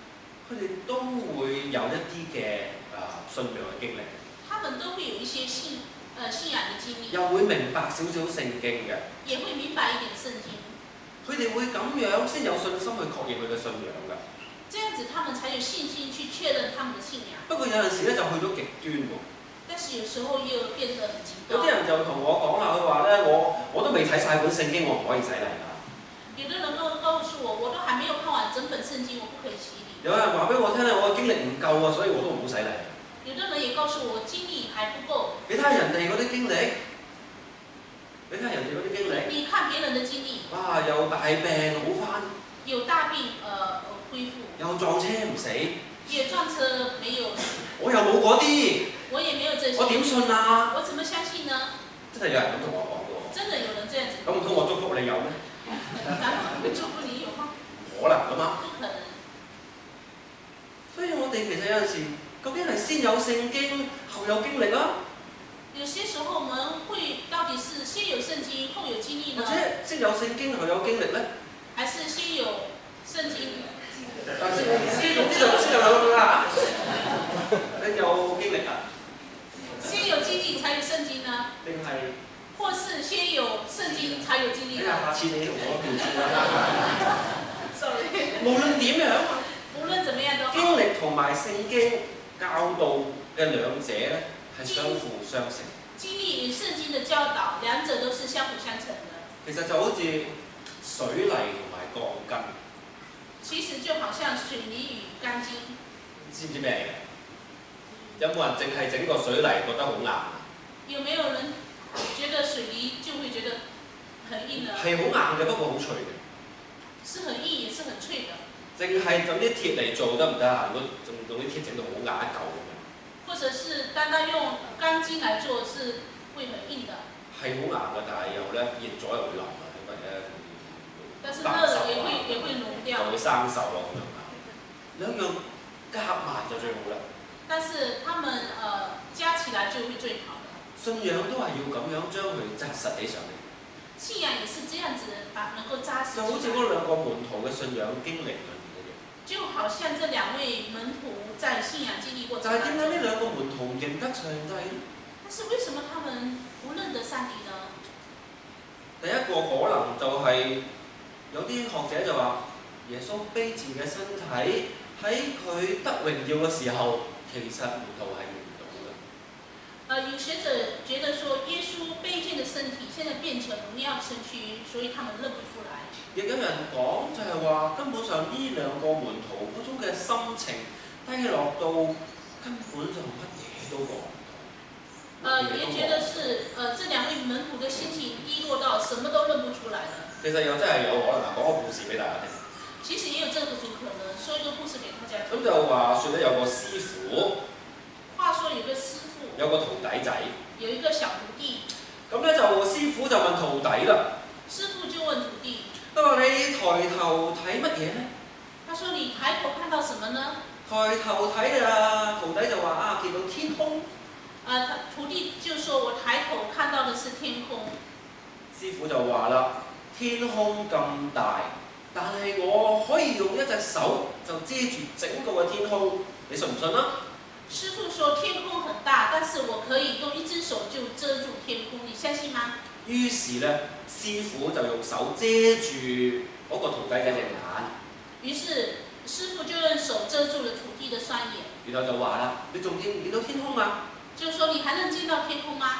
佢哋都會有一啲嘅信仰嘅經歷， 他們都會有一些信仰的經歷， 又會明白少少聖經嘅， 也會明白一點聖經。 佢哋會咁樣先有信心去確認佢嘅信仰㗎。 這樣子，他們才有信心去確認他們的信仰。 不過有陣時咧就去咗極端喎。 但是有時候又變得很極有啲端。 人就同我講啦，佢話咧我都未睇晒本聖經，我唔可以洗禮㗎。 有的人都告訴我，我都還沒有看完整本聖經，我不可以洗禮。 有人話俾我聽咧，我嘅經歷唔夠啊，所以我都唔好洗禮。 有的人也告訴我，經歷還不夠。 你睇下人哋嗰啲經歷，你睇下人哋嗰啲經歷。 你看別人的經歷。 哇！又大病好翻。 有大病恢復。 又撞車唔死。 也撞車沒有死。 我又冇嗰啲。 我也沒有這些。 我點信啊？ 我怎麼相信呢？ 真係有人咁同我講嘅喎。 真的有人這樣子。 咁唔通我祝福你有咩？ 難道我祝福你有嗎？ 可能㗎嘛。 不可能。 所以我哋其實有陣時，究竟係先有聖經，後有經歷啊？ 有些時候我們會到底是先有聖經，後有經歷呢？ 或者先有聖經，後有經歷咧？ 還是先有聖經？ 先有兩個啦，你有經歷啊？ 先有經歷才有聖經呢？ 定係？ 或是先有聖經才有經歷呢？ 下次你同我調轉啦。 Sorry。 無論點樣， 無論怎麼樣都好。 經歷同埋聖經教導嘅兩者咧，係相輔相成。 經歷與聖經的教導，兩者都是相輔相成的。 其實就好似水泥同埋鋼筋。 其實就好像水泥與鋼筋。 知唔知咩嚟嘅？有冇人淨係整個水泥覺得好硬？ 有沒有人覺得水泥就會覺得很硬呢？ 係好硬嘅，不過好脆嘅。 是很硬，也是很脆的。 淨係用啲鐵嚟做得唔得啊？如果用啲鐵整到好硬一嚿咁樣。 或者是單單用鋼筋來做，是會很硬的。係好硬嘅，但係又咧熱咗又會腍啊，因為咧。 但是熱了也會溶掉。 又會生鏽咯咁樣。兩樣夾埋就最好啦。 但是他們加起來就會最好的。 信仰都係要咁樣將佢紮實起上嚟。 信仰也是這樣子，能夠紮實。 就好似嗰兩個門徒嘅信仰經歷裏面一樣。 就好像這兩位門徒在信仰經歷過程。 但係點解呢兩個門徒認得上帝？ 但是為什麼他們不認得上帝呢？ 第一個可能就係有啲學者就話，耶穌卑賤嘅身體喺佢得榮耀嘅時候，其實門徒係見唔到嘅。 有學者覺得說，耶穌卑賤的身體現在變成榮耀身軀，所以他們認不出來。 亦有人講就係話，根本上呢兩個門徒嗰種嘅心情低落到根本上乜嘢都講唔到。 也覺得是這兩位門徒的心情低落到什麼都認不出來了。 其實又真係有可能啊，講個故事俾大家聽。 其實也有這個可能，說一個故事給大家聽。 咁就話說咧，有個師傅。 話說有個師傅。有個徒弟仔。有一個小徒弟。 咁咧就師傅就問徒弟啦。 師傅就問徒弟。 佢話：你抬頭睇乜嘢咧？ 他說：你抬頭看到什麼呢？ 抬頭睇啊！徒弟就話：啊，見到天空。 徒弟就說：我抬頭看到的是天空。 師傅就話啦：天空咁大，但係我可以用一隻手就遮住整個嘅天空，你信唔信啊？ 師傅說：天空很大，但是我可以用一隻手就遮住天空，你相信嗎？於是咧，師傅就用手遮住嗰個徒弟嘅隻眼。 於是師傅就用手遮住了徒弟的雙眼。 然後就話啦：你仲見唔見到天空啊？ 就說你還能見到天空嗎？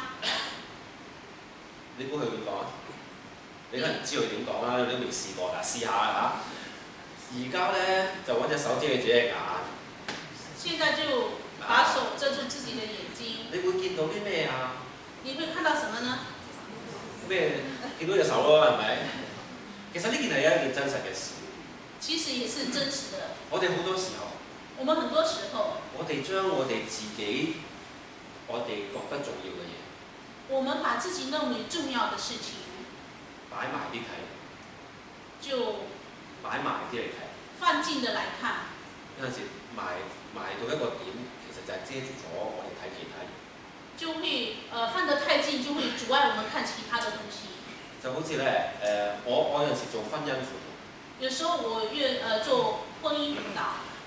你估佢點講？你可能唔知佢點講啦，你都未試過㗎，試下啦嚇。而家咧就揾隻手遮住自己嘅眼。 現在就把手遮住自己的眼睛。 你會見到啲咩啊？ 你會看到什麼呢？ 咩？見到隻手咯，係咪？其實呢件係一件真實嘅事。 其實也是真實的。 我哋好多時候， 我們很多時候， 我哋將我哋自己，我哋覺得重要嘅嘢， 我們把自己認為重要的事情擺埋啲睇， 就擺埋啲嚟睇， 放近的來看。 有陣時埋到一個點，其實就係遮住咗我哋睇其他嘢。 就會放得太近，就會阻礙我們看其他的東西。 就好似咧我有陣時做婚姻輔導。 有時候我做婚姻輔導。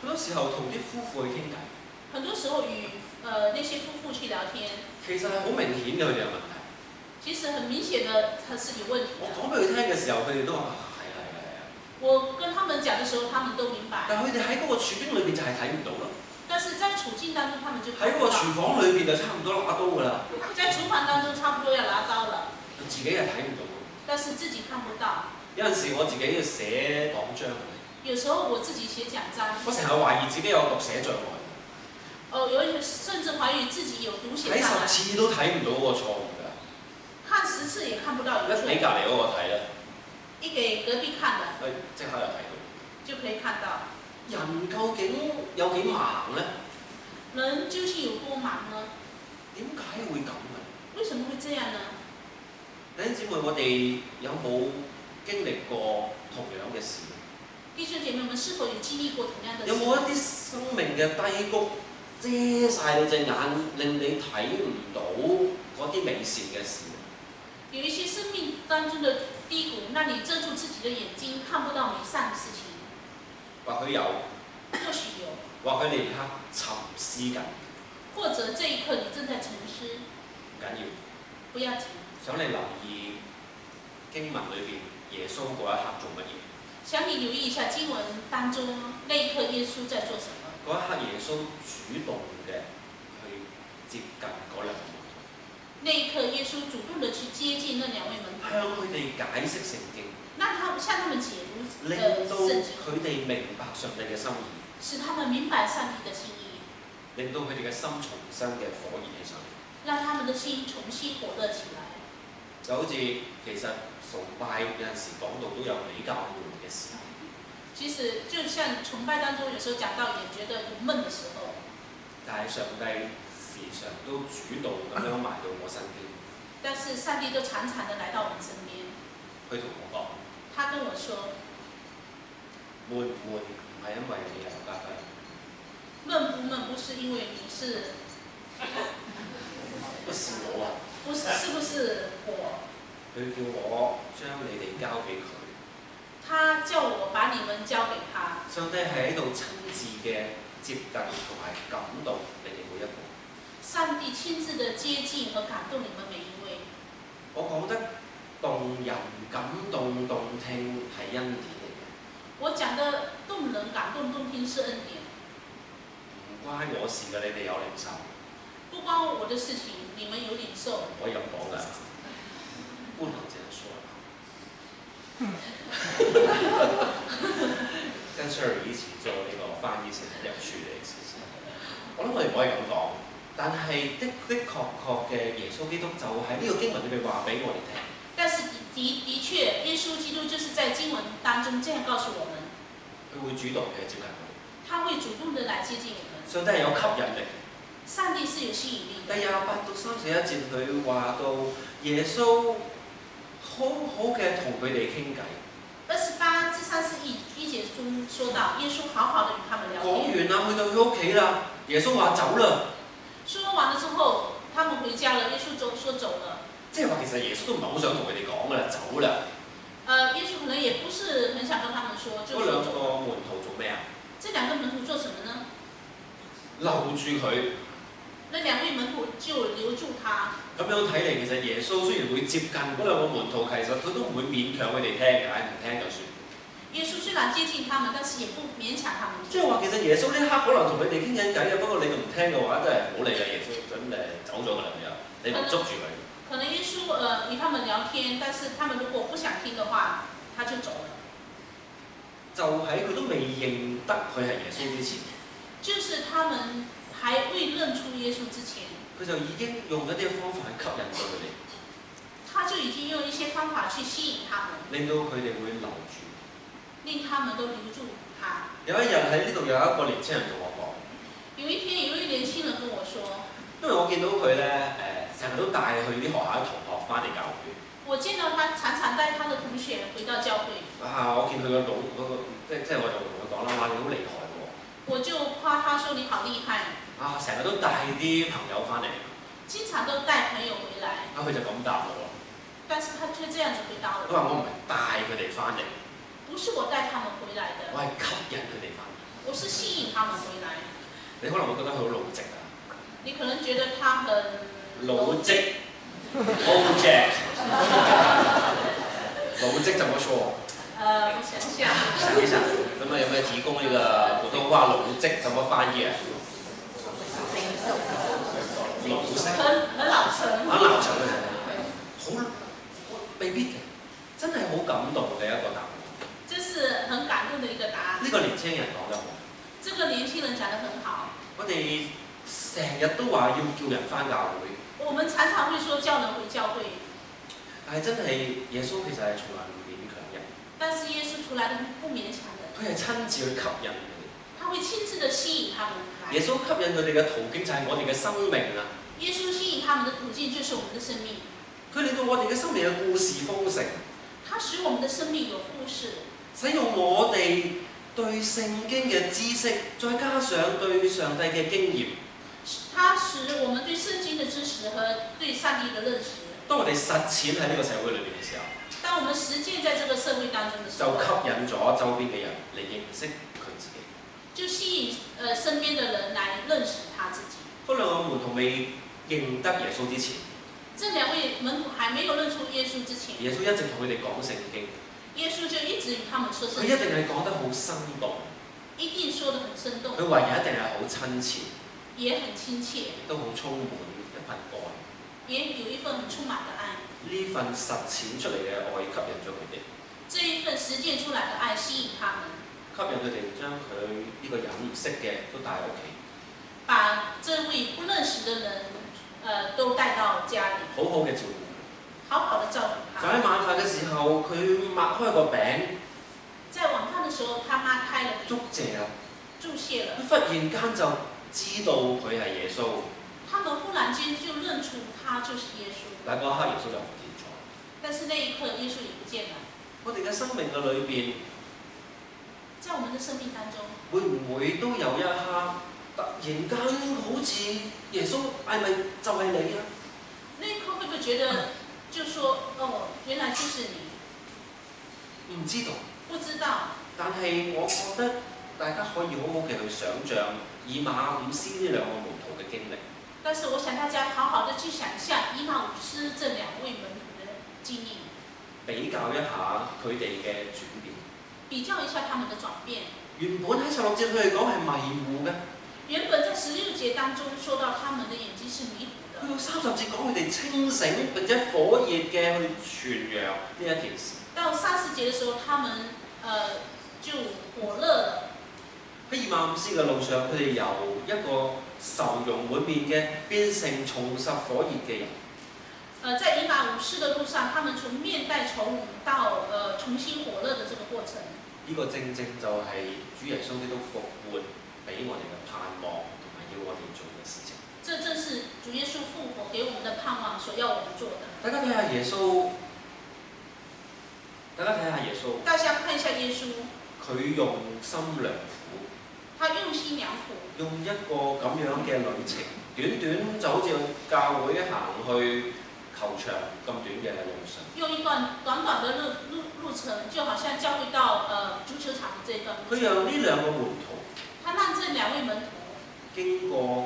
好多時候同啲夫婦去傾偈， 很多時候與那些夫婦去聊天， 其實係好明顯嘅佢哋有問題。 其實很明顯的他是有問題我的。 講俾佢聽嘅時候，佢哋都話係啊係啊係啊。 我跟他們講的時候，他們都明白。 但係佢哋喺嗰個處境裏邊就係睇唔到咯。 但是在處境當中，他們就看喺個不到。 廚房裏邊就差唔多拿刀㗎啦， 在廚房當中，差不多要拿刀了， 自己係睇唔到。 但是自己看不到。 有陣時我自己要寫講章， 有時候我自己寫講章， 我成日懷疑自己有讀寫障礙， 甚至懷疑自己有讀寫睇障礙。 10次都睇唔到嗰個錯誤㗎。 看10次也看不到有錯。 一俾隔離嗰個睇咧， 一給隔壁看的， 即刻又睇到。 就可以看到。 人究竟有幾盲咧？ 人究竟有多盲呢？ 點解會咁嘅？ 為什麼會這樣呢？ 弟兄姊妹，我哋有冇經歷過同樣嘅事？ 弟兄姐妹們是否有經歷過同樣的事？ 有冇一啲生命嘅低谷遮晒你隻眼，令你睇唔到嗰啲美善嘅事？ 有一些生命當中的低谷，讓你遮住自己的眼睛，看不到美善的事情。 或許有， 或許有， 或許你而家沉思緊， 或者這一刻你正在沉思。 唔緊要， 不要緊。 想你留意經文裏邊耶穌嗰一刻做乜嘢？ 想你留意一下經文當中那一刻耶穌在做什麼？ 嗰一刻耶穌主動嘅去接近嗰兩個門徒， 那一刻耶穌主動的去接近那兩位門徒， 向佢哋解釋聖經， 向他們解讀令到聖經， 佢哋明白上帝嘅心意， 使他們明白上帝的心意， 令到佢哋嘅心重新嘅火熱起上嚟。 讓他們的心重新火熱起來。 就好似其實崇拜有陣時講到都有比較悶嘅時候， 其實就像崇拜當中有時候講到也覺得有悶的時候， 但係上帝時常都主動咁樣埋到我身邊， 但是上帝都常常的來到我們身邊。 佢同我講： 他跟我說， 悶唔悶唔係因為你有咖啡， 悶不悶不是因為你是， 不是我啊， 不是是不是我？ 佢叫我將你哋交俾佢。 他叫我把你們交給他。 上帝係喺度親自嘅接近同埋感動你哋每一個。 上帝親自的接近和感動你們每一位。 我講得動人、感動、動聽係恩典嚟嘅。 我講的動人、感動、動聽是恩典。 唔關我事嘅，你哋有領受。 不關我的事情，你們有領受。 唔可以咁講㗎，不能這樣說。跟 Sherry 一起做呢個翻譯成有趣嘅事情。我諗我哋唔可以咁講，但係的確嘅耶穌基督就喺呢個經文裏面話俾我哋聽。 但是的確，耶穌基督就是在經文當中這樣告訴我們。 佢會主動嘅接近我哋。 他會主動的來接近我們。 上帝係有吸引力。 上帝是有吸引力的。 第28到31節佢話到耶穌好好嘅同佢哋傾偈。 28至31節中說到，耶穌好好的與他們聊天。 講完啦，去到佢屋企啦，耶穌話走啦。 說完了之後，他們回家了，耶穌說走了。 即係話其實耶穌都唔係好想同佢哋講噶啦，走啦。 耶穌可能也不是很想跟他們說，就嗰兩說走了。 個門徒做咩啊？ 這兩個門徒做什麼呢？ 留住佢。 那兩位門徒就留住他。 咁樣睇嚟，其實耶穌雖然會接近嗰兩個門徒，其實佢都唔會勉強佢哋聽嘅，唔聽就算。 耶穌雖然接近他們，但是也不勉強他們。 即係話其實耶穌呢刻可能同佢哋傾緊偈嘅，不過你唔聽嘅話，真係唔好理啦。耶穌咁走咗㗎啦，你唔捉住佢。 可能耶穌與他們聊天，但是他們如果不想聽的話，他就走了。 就喺佢都未認得佢係耶穌之前， 就是他們還未認出耶穌之前， 佢就已經用一啲方法去吸引到佢哋。 他就已經用一些方法去吸引他們， 令到佢哋會留住， 令他們都留住他。 有一日喺呢度有一個年青人同我講， 有一天有一位年輕人跟我說， 因為我見到佢咧成日都帶佢啲學校嘅同學翻嚟教會。 我見到他常常帶他的同學回到教會。 我見佢個腦即係我就同佢講啦，哇你好厲害喎！ 我就誇他說你好厲害。 成日都帶啲朋友翻嚟。 經常都帶朋友回來。 佢就咁答我。 但是他卻這樣子回答我。 佢話我唔係帶佢哋翻嚟， 不是我帶他們回來的。 我係吸引佢哋翻嚟。 我是吸引他们回來。 你可能會覺得佢好老積啊， 你可能覺得他很老積 ，old Jack， 老積怎麼說？ 我想一下。 想一想，那麼有沒有提供一個普通話老積怎麼翻譯啊？老積。很老成。很老成嘅，好未必嘅，真係好感動嘅一個答案。 這是很感動的一個答案。 呢個年輕人講得好。 這個年輕人講得很好。 我哋成日都話要叫人返教會。 我們常常會說叫人回教會。 但係真係耶穌其實係從來唔勉強人。 但是耶穌從來都不勉強人。 佢係親自去吸引佢哋。 他會親自的吸引他們。 耶穌吸引佢哋嘅途徑就係我哋嘅生命啊！ 耶穌吸引他們的途徑就是我們的生命。 佢令到我哋嘅生命嘅故事豐盛。 他使我們的生命有故事。 使用我哋對聖經嘅知識，再加上對上帝嘅經驗。 他使我們對聖經的知識和對上帝的認識。 當我哋實踐喺呢個社會裏面嘅時候， 當我們實踐在這個社會當中的時候， 就吸引咗周邊嘅人嚟認識佢自己。 就吸引身邊的人來認識他自己。 嗰兩個門徒未認得耶穌之前， 這兩位門徒還沒有認出耶穌之前， 耶穌一直同佢哋講聖經。 耶穌就一直與他們說聖經。 佢一定係講得好生動。 一定說得很生動。 佢為人一定係好親切。 也很親切。 亦都好充滿一份愛。 也有一份很充滿的愛。 呢份實踐出嚟嘅愛吸引咗佢哋。 這一份實踐出來的愛吸引他們。 吸引佢哋將佢呢個人唔識嘅都帶屋企。 把這位不認識的人，都帶到家裡。 好好嘅照顧。 好好的照顧他。 就喺晚飯嘅時候，佢擘開個餅。 在晚飯嘅時候，他擘開了餅。 祝謝啊！ 祝謝了。 佢忽然間就知道佢係耶穌。 他們忽然間就認出他就是耶穌。 但嗰一刻耶穌就唔見咗。 但是那一刻耶穌也不見了。 我哋嘅生命嘅裏邊， 在我們的生命當中， 會唔會都有一刻突然間好似耶穌係咪就係你啊？ 那一刻會不會覺得就說哦，原來就是你？ 唔知道。 不知道。 但係我覺得大家可以好好嘅去想像以馬忤斯呢兩個門徒嘅經歷。 但是我想大家好好的去想象以馬忤斯這兩位門徒的經歷， 比較一下佢哋嘅轉變。 比較一下他們的轉變。 原本喺16節佢哋講係迷糊嘅。 原本在16節當中說到他們的眼睛是迷糊的。 去到30節講佢哋清醒並且火熱嘅去傳揚呢一件事。 到30節嘅時候，他們就火熱了。 喺以馬忤斯嘅路上，佢哋由一個愁容滿面嘅變成重拾火熱嘅人。 在以馬忤斯的路上，他們從面帶愁容到重新火熱的這個過程。 呢個正正就係主耶穌基督復活俾我哋嘅盼望，同埋要我哋做嘅事情。 這正是主耶穌復活給我們的盼望，所要我們做的。 大家睇下耶穌，大家睇下耶穌。 大家看一下耶穌。 佢用心良苦。 他用心良苦。 用一個咁樣嘅旅程，短短就好似教會行去球場咁短嘅路上。 用一段短短的路程，就好像教會到足球場這一段路程。 佢讓呢兩個門徒， 他讓這兩位門徒經過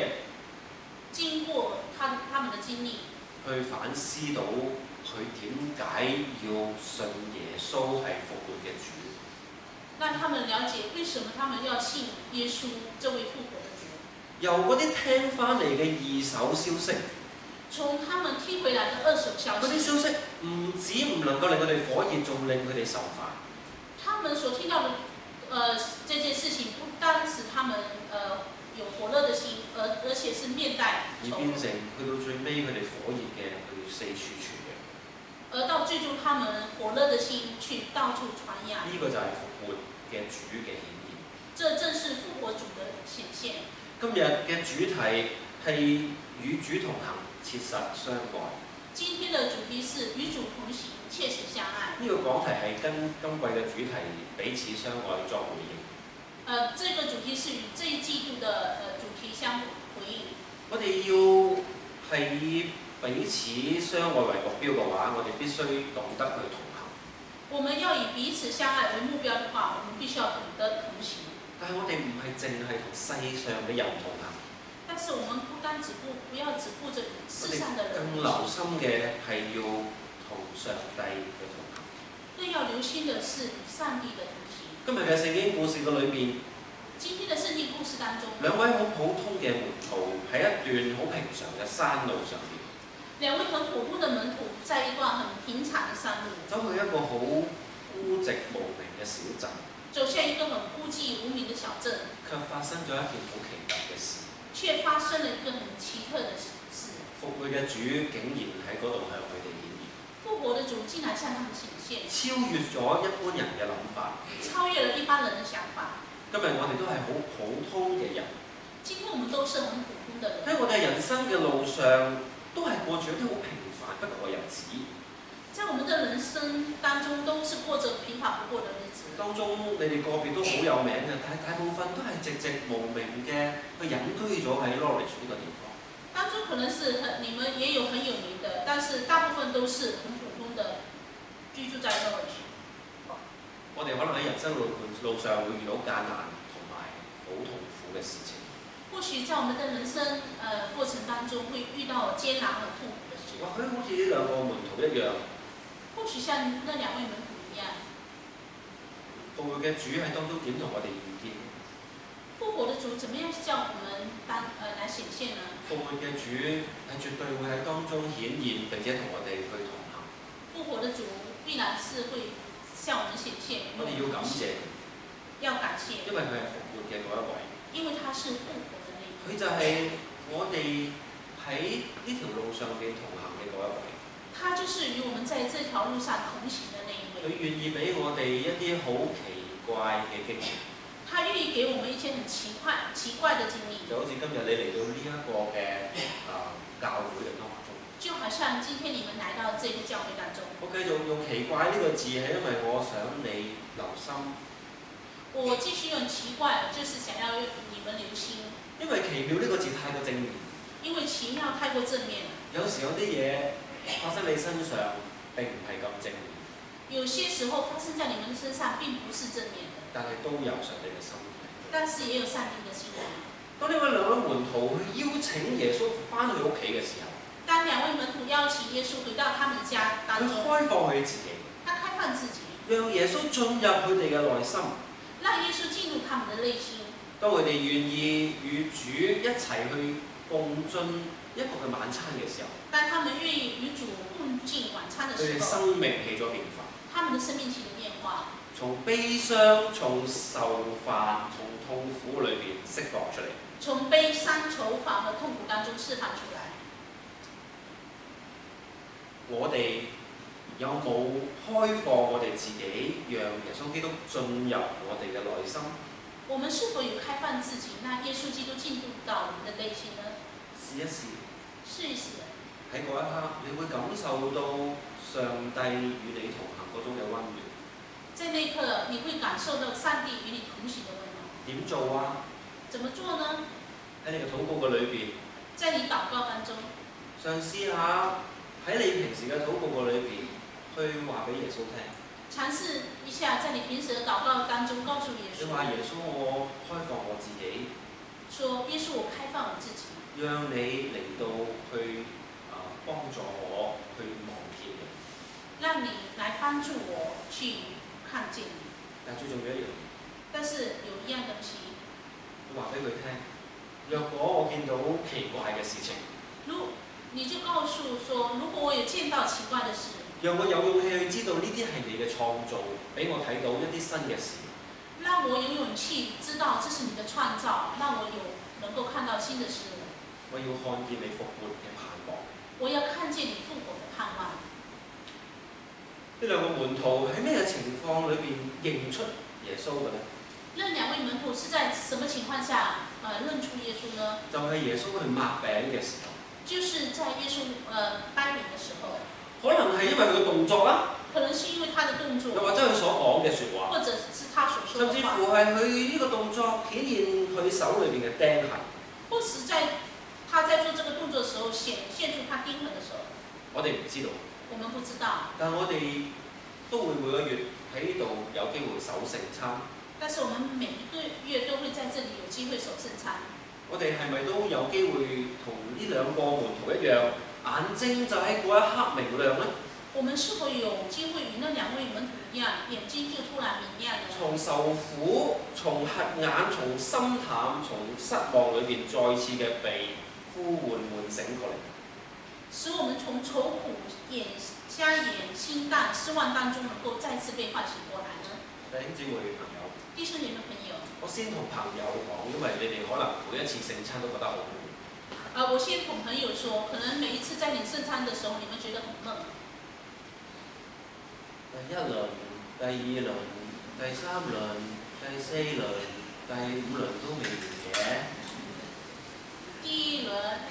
他們的經歷， 去反思到佢點解要信耶穌係復活嘅主。 讓他們了解為什麼他們要信耶穌這位復活的主。 由嗰啲聽翻嚟嘅二手消息， 從他們聽回來的二手消息， 嗰啲消息唔止唔能夠令佢哋火熱，仲令佢哋受煩。 他們所聽到的這件事情，不單使他們有火熱的心，而且是面帶而變成去到最尾，佢哋火熱嘅去四處傳揚。 而到最終，他們火熱的心去到處傳揚。 呢個就係復活嘅主嘅顯現。 這正是復活主的顯現。 今日嘅主題係與主同行，切實相愛。 今天的主題是與主同行，切實相愛。 呢個講題係跟今季嘅主題彼此相愛作回應。 這個主題是與這一季度的主題相回應。 我哋要係以彼此相愛為目標嘅話，我哋必須懂得去同行。 我們要以彼此相愛為目標的話，我們必須要懂得同行。 但係我哋唔係淨係同世上嘅人同行， 但是我們不要只顧着世上的人， 更留心嘅係要同上帝去同行。 更要留心的是與上帝的同行。 今日嘅聖經故事嘅裏面， 今天的聖經故事當中， 兩位好普通嘅門徒喺一段好平常嘅山路上面， 兩位很普通的門徒在一段很平常的山路， 走去一個好孤寂無名嘅小鎮， 走向一個很孤寂無名的小鎮， 卻發生咗一件好奇特嘅事。 卻發生了一個很奇特的事。 復活嘅主竟然喺嗰度向佢哋顯現， 復活的主竟然向他們顯現， 超越咗一般人嘅諗法， 超越了一般人的想法。 今日我哋都係好普通嘅人， 今天我們都是很普通的人， 喺我哋人生嘅路上都係過住一啲好平凡不過嘅日子。 在我們的人生當中，都是過着平凡不過的日子。 當中你哋個別都好有名嘅，但係大部分都係寂寂無名嘅，去隱居咗喺 Norwich 呢個地方。 當中可能是你們也有很有名的，但是大部分都是很普通的居住在 Norwich。 我哋可能喺人生路上會遇到艱難同埋好痛苦嘅事情。 或許在我們的人生過程當中，會遇到艱難和痛苦的事。 或許好似呢兩個門徒一樣， 或許像那兩位門徒一樣， 復活嘅主喺當中點同我哋遇見？ 復活的主怎麼樣叫我們來顯現呢？ 復活嘅主係絕對會喺當中顯現，並且同我哋去同行。 復活的主必然是會向我們顯現。 我哋要感謝佢， 要感謝， 因為佢係復活嘅嗰一位。 因為他是復活的那一位。 佢就係我哋喺呢條路上邊同行嘅嗰一位。 他就是與我們在這條路上同行的那一位。 佢願意俾我哋一啲好奇怪嘅經驗。 他願意給我們一些很奇怪的經歷。 就好似今日你嚟到呢一個嘅教會嘅當中。 就好像今天你們來到這個教會當中。 我繼續用奇怪呢個字係因為我想你留心。 我繼續用奇怪，就是想要你們留心。 因為奇妙呢個字太過正面。 因為奇妙太過正面。 有時有啲嘢發生你身上並唔係咁正面。 有些時候發生在你們身上並不是正面的。 但係都有上帝嘅心意。 但是也有上帝嘅心意。 當呢位兩位門徒去邀請耶穌翻去屋企嘅時候， 當兩位門徒邀請耶穌回到他們的家當中， 佢開放佢自己。 他開放自己， 讓耶穌進入佢哋嘅內心。 讓耶穌進入他們的內心。 當佢哋願意與主一齊去共進一個嘅晚餐嘅時候， 當他們願意與主共進晚餐的時候， 佢哋生命起咗變化。 他們的生命起了變化， 從悲傷、從受煩、從痛苦裏邊釋放出嚟。 從悲傷、愁煩和痛苦當中釋放出來。 我哋有冇開放我哋自己，讓耶穌基督進入我哋嘅內心？ 我們是否有開放自己，讓耶穌基督進入到我們的內心呢？ 試一試。 試一試。 喺嗰一刻，你會感受到上帝與你同行嗰種嘅溫暖。 在那一刻，你會感受到上帝與你同行的溫暖。 點做啊？ 怎麼做呢？ 喺你嘅禱告嘅裏邊， 在你禱告當中， 嘗試下喺你平時嘅禱告嘅裏邊，去話俾耶穌聽。 嘗試一下，在你平時嘅禱告當中，告訴耶穌。 你話耶穌，我開放我自己。 說耶穌，我開放我自己。 讓你嚟到去幫助我去望見你。 讓你來幫助我去看見你。 但最重要一樣嘢。 但是有一樣東西。 你話俾佢聽，若果我見到奇怪嘅事情， 你就告訴說，如果我有見到奇怪的事， 讓我有勇氣去知道呢啲係你嘅創造，俾我睇到一啲新嘅事。 讓我有勇氣知道這是你的創造，讓我能夠看到新的事物。 我要看見你復活嘅盼望。 我要看見你復活的盼望。 呢兩個門徒喺咩情況裏邊認出耶穌嘅呢？ 那兩位門徒是在什麼情況下認出耶穌呢？ 就係耶穌去擘餅嘅時候。 就是在耶穌掰餅的時候。 可能係因為佢嘅動作啦。 可能是因為他的動作。 又或者佢所講嘅説話。 或者是他所說的話。 甚至乎係佢呢個動作顯現佢手裏邊嘅釘痕。 或是他在做這個動作的時候顯出他釘痕的時候。 我哋唔知道。 我們不知道。 但係我哋都會每個月喺度有機會守聖餐， 但是我們每一個月都會在這裡有機會守聖餐。 我哋係咪都有機會同呢兩個門徒一樣，眼睛就喺嗰一刻明亮呢？ 我們是否有機會與那兩位門徒一樣，眼睛就突然明亮呢？ 從受苦、從瞎眼、從心淡、從失望裏邊再次嘅被呼喚喚醒過嚟， 使我們從愁苦、瞎眼、心淡、失望當中，能夠再次被喚醒過來呢？ 弟兄姊妹朋友， 弟兄姐妹朋友， 我先同朋友講，因為你哋可能每一次聖餐都覺得好悶。 我先同朋友說，可能每一次在領聖餐的時候，你們覺得很悶。 第一輪、第二輪、第三輪、第四輪、第五輪都未完嘅。 第一輪，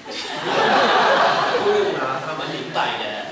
都用牙探問點大嘅。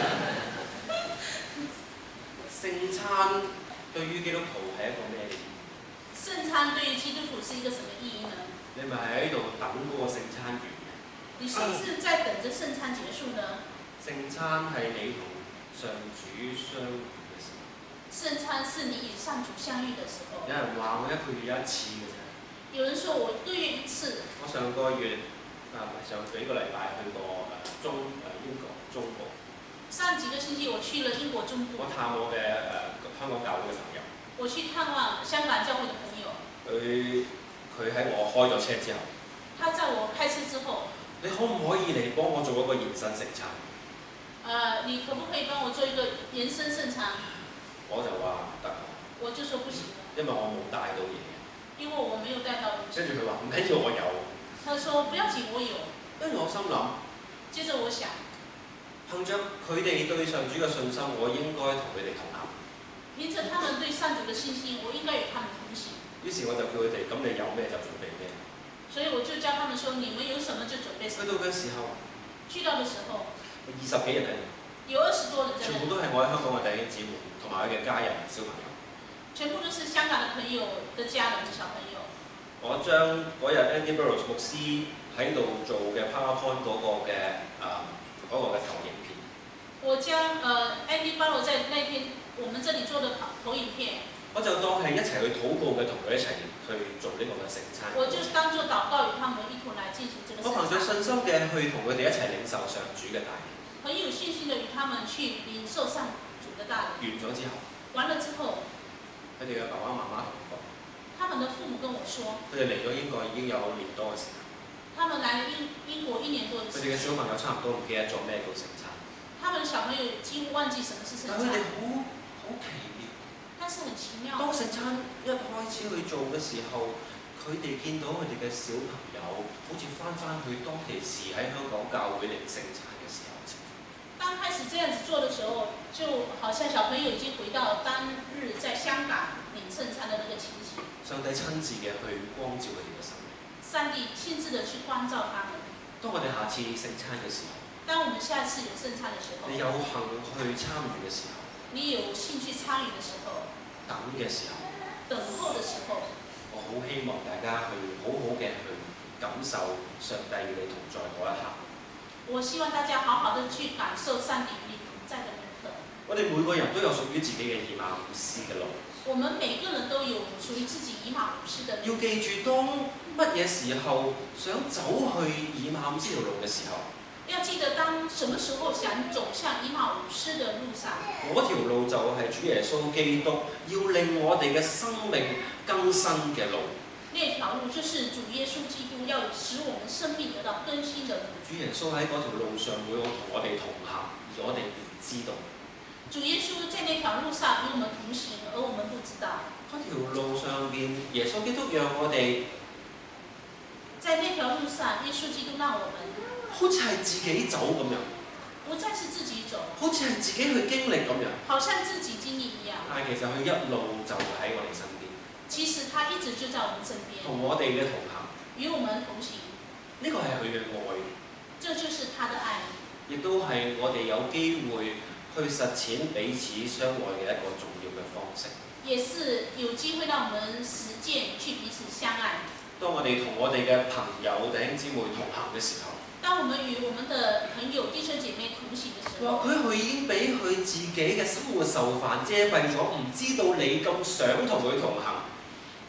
聖餐對於基督徒係一個咩意義？ 聖餐對於基督徒是一個什麼意義呢？ 你咪喺度等嗰個聖餐完嘅。 你是不是在等着聖餐結束呢？ 聖餐係你同上主相遇嘅時候。 聖餐是你與上主相遇的時候。 有人話我一個月有一次嘅啫。 有人說我一個月一次。 我上個月上幾個禮拜去過英國中部。 上幾個星期我去了英國中部。 我探我嘅香港教會嘅朋友。 我去探望香港教會的朋友。 佢喺我開咗車之後。 他在我開車之後。 你可唔可以嚟幫我做一個延伸聖餐？ 你可不可以幫我做一個延伸聖餐？ 我就話得。 我就說不行。 因為我冇帶到嘢。 因為我沒有帶到。 跟住佢話唔緊要，我有。 他說不要緊，我有。 跟住我心諗。 接着我想。 憑着佢哋對上主嘅信心，我應該同佢哋同行。 憑着他們對上主嘅信心，我應該與他們同行。於是我就叫佢哋，咁你有咩就準備咩。 所以我就教他們說：你們有什麼就準備什麼。 去到嘅時候， 去到的時候 20幾人喺度， 有20多人在。全部都係我喺香港嘅弟兄姊妹同埋佢嘅家人小朋友。 全部都是香港嘅朋友嘅家人小朋友。 我將嗰日 Andy Burrows 牧師喺度做嘅 PowerPoint 嗰個嘅投影片。 我將Andy Burrows 在那天我們這裡做的投影片。 我就當係一齊去禱告嘅，同佢一齊去做呢個嘅聖餐。 我就當作禱告與他們一同來進行這個聖餐。 我憑著信心嘅去同佢哋一齊領受上主嘅帶領。 很有信心的與他們去領受上主的帶領。 完咗之後。 完了之後。 佢哋嘅爸爸媽媽同我講。 他們的父母跟我說。 佢哋嚟咗英國已經有1年多嘅時間。 他們來了英國1年多嘅時間。 佢哋嘅小朋友差唔多唔記得咗咩叫聖餐。 他們小朋友幾乎忘記什麼是聖餐。 但佢哋好奇妙。 但是很奇妙。 當聖餐一開始去做嘅時候，佢哋見到佢哋嘅小朋友好似翻去當其時喺香港教會領聖餐嘅時候。 當開始這樣子做的時候，就好像小朋友已經回到當日在香港領聖餐的那個情形。上帝親自嘅去光照佢哋嘅生命。上帝親自的去光照他們。 當我哋下次聖餐嘅時候， 當我們下次有聖餐嘅時候， 你有幸去參與嘅時候， 你有興趣參與嘅時候， 等嘅時候， 等候嘅時候， 我好希望大家去好好嘅去感受上帝與你同在嗰一刻。 我希望大家好好的去感受上帝與你同在的那一刻。 我哋每個人都有屬於自己嘅以馬忤斯嘅路。 我們每個人都有屬於自己以馬忤斯的路。 要記住，當乜嘢時候想走去以馬忤斯條路嘅時候， 要記得當什麼時候想走向以馬忤斯的路上， 嗰條路就係主耶穌基督要令我哋嘅生命更新嘅路。 那條路就是主耶穌基督要使我們生命得到更新的路。 主耶穌喺嗰條路上會同我哋同行，而我哋唔知道。 主耶穌在那條路上與我們同行，而我們不知道。 嗰條路上邊，耶穌基督讓我哋在那條路上，耶穌基督讓我們好似係自己走咁樣， 不再是自己走， 好似係自己去經歷咁樣， 好像自己經歷一樣。 但係其實佢一路就喺我哋身邊。 其實他一直就在我們身邊， 同我哋嘅同行， 與我們同行。 呢個係佢嘅愛， 這就是他的愛， 亦都係我哋有機會去實踐彼此相愛嘅一個重要嘅方式。 也是有機會讓我們實踐去彼此相愛。 當我哋同我哋嘅朋友弟兄姊妹同行嘅時候， 當我們與我們的朋友弟兄姐妹同行嘅時候， 佢已經俾佢自己嘅生活受煩遮蔽咗，唔知道你咁想同佢同行。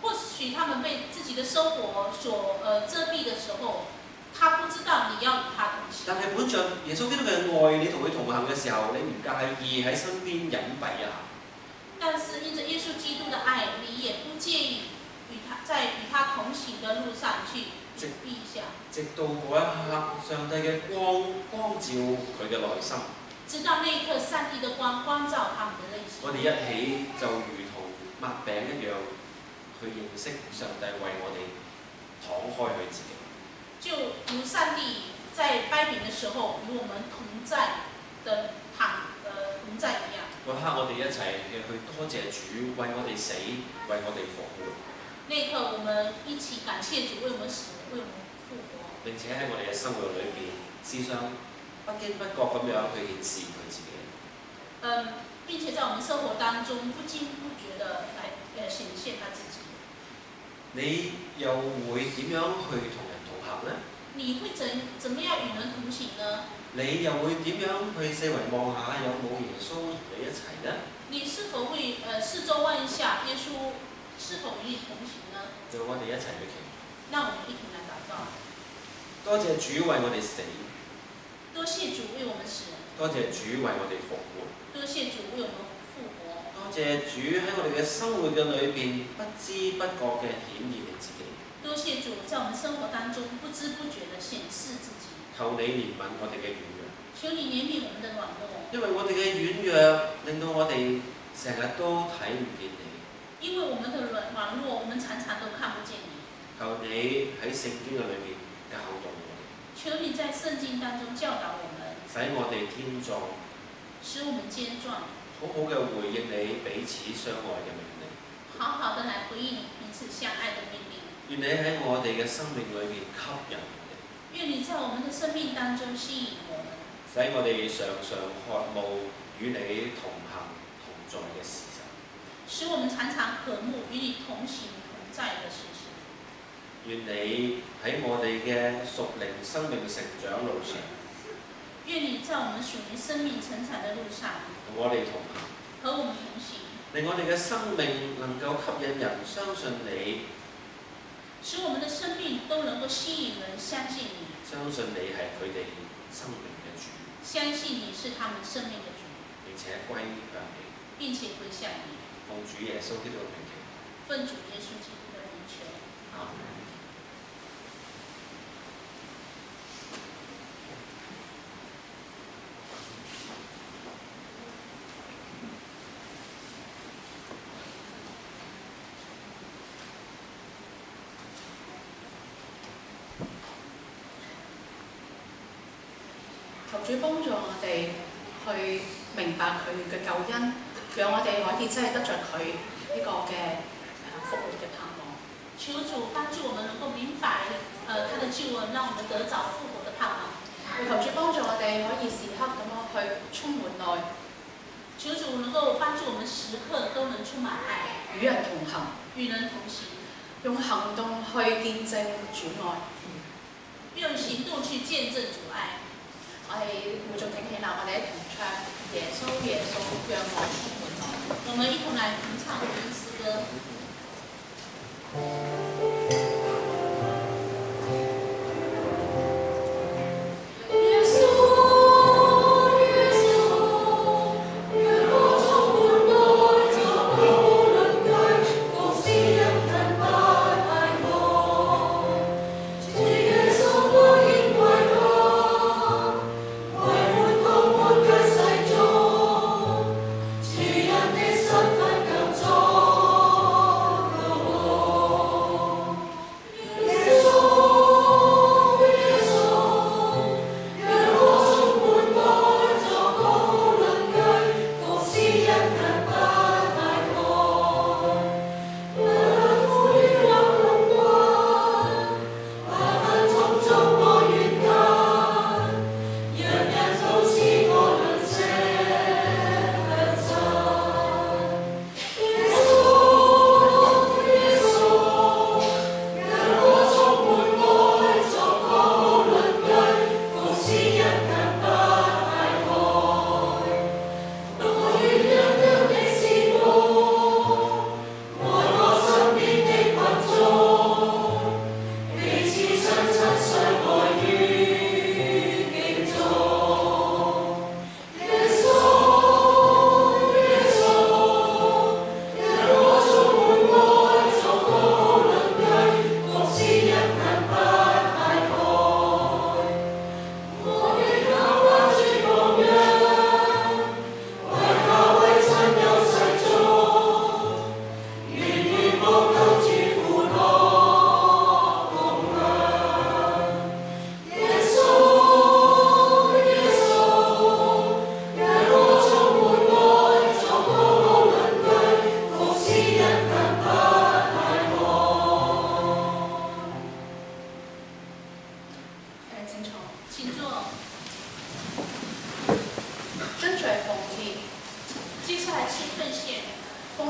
许他們被自己的生活所遮蔽的時候，他不知道你要與他同行。 但係本着耶穌基督嘅愛，你同佢同行嘅時候，你唔介意喺身邊隱蔽一下。 但是因着耶穌基督的愛，你也不介意在與他同行的路上去隱蔽一下。 直到嗰一刻，上帝嘅光照佢嘅內心。 直到那一刻，上帝的光照他們的內心。我哋一起就如同擘餅一樣，去認識上帝為我哋敞開佢自己。就如上帝在掰餅的時候與我們同在一樣。嗰刻我哋一齊嘅去多謝主為我哋死，為我哋復活。那一刻，我們一起感謝主為我們死，為我們復活。並且喺我哋嘅生活裏邊，時常不經不覺咁樣去顯示佢自己。並且在我們生活當中不經不覺地來顯現他自己。你又會點樣去同人同行呢？你會怎麼樣與人同行呢？你又會點樣去四圍望下有冇耶穌同你一齊呢？你是否會四周望一下耶穌是否與你同行呢？就我哋一齊去祈禱。那我們一同來禱告。多謝主為我哋死。多謝主為我們死。多謝主為我哋復活。多謝主為我們復活。多謝主喺我哋嘅生活嘅裏邊不知不覺嘅顯現你自己。多謝主在我們生活當中不知不覺地顯示自己。求你憐憫我哋嘅軟弱。求你憐憫我們的軟弱。因為我哋嘅軟弱令到我哋成日都睇唔見你。因為我們的軟弱，我們常常都看不見你。求你喺聖經嘅裏邊教導我哋。求你在聖經當中教導我們。使我哋堅壯。使我們堅壯。好好嘅回應你彼此相愛嘅命令。好好的來回應彼此相愛的命令。願你喺我哋嘅生命裏邊吸引我哋。願你在我們的生命當中吸引我們。使我哋常常渴慕與你同行同在嘅時辰。使我們常常渴慕與你同行同在嘅時辰。願你喺我哋嘅屬靈生命成長路上。願你在我們屬靈生命成長的路上，同我哋同行，和我們同行，令我哋嘅生命能夠吸引人相信你，使我們的生命都能夠吸引人相信你，相信你係佢哋生命嘅主，相信你是他們生命嘅主，並且歸向你，並且歸向你，奉主耶穌基督嘅名求，奉主耶穌基督嘅名求，阿門。 求主幫助我哋去明白佢嘅救恩，讓我哋可以真係得着佢呢個嘅復活嘅盼望。求主幫助我們能夠明白他的救恩，讓我們得着復活的盼望。求主幫助我哋可以時刻咁樣去充滿愛。求主能夠幫助我們時刻都能充滿愛，與人同行，與人同行，用行動去見證主愛，用行動去見證主愛。我哋會眾請起立，我哋一同唱耶穌耶穌讓我充滿愛。我們一同來吟唱福音詩歌。 主人的身份更足夠。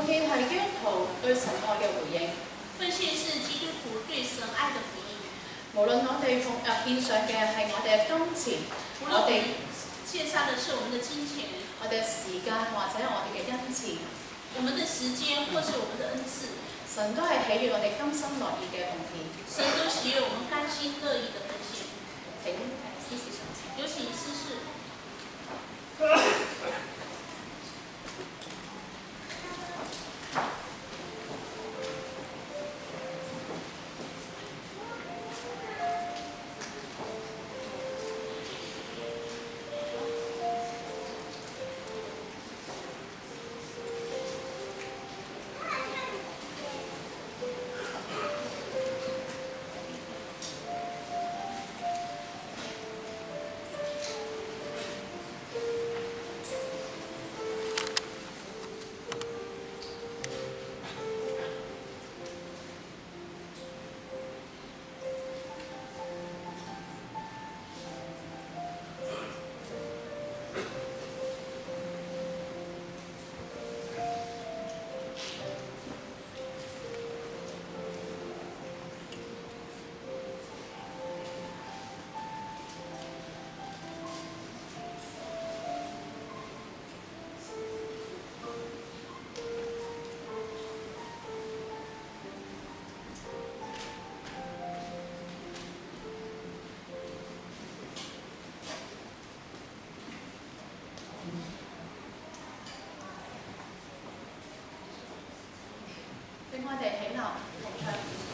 奉獻係基督徒對神愛嘅回應。 奉獻是基督徒對神愛的回應。 無論我哋獻上嘅係我哋嘅金錢，我哋獻上的是我們的金錢， 我哋嘅時間或者我哋嘅恩賜， 我們的時間或是我們的恩賜， 神都係喜悅我哋甘心樂意嘅奉獻。 神都喜悅我們甘心樂意的奉獻。 請司事上前。 有請司事。 我哋起立同唱。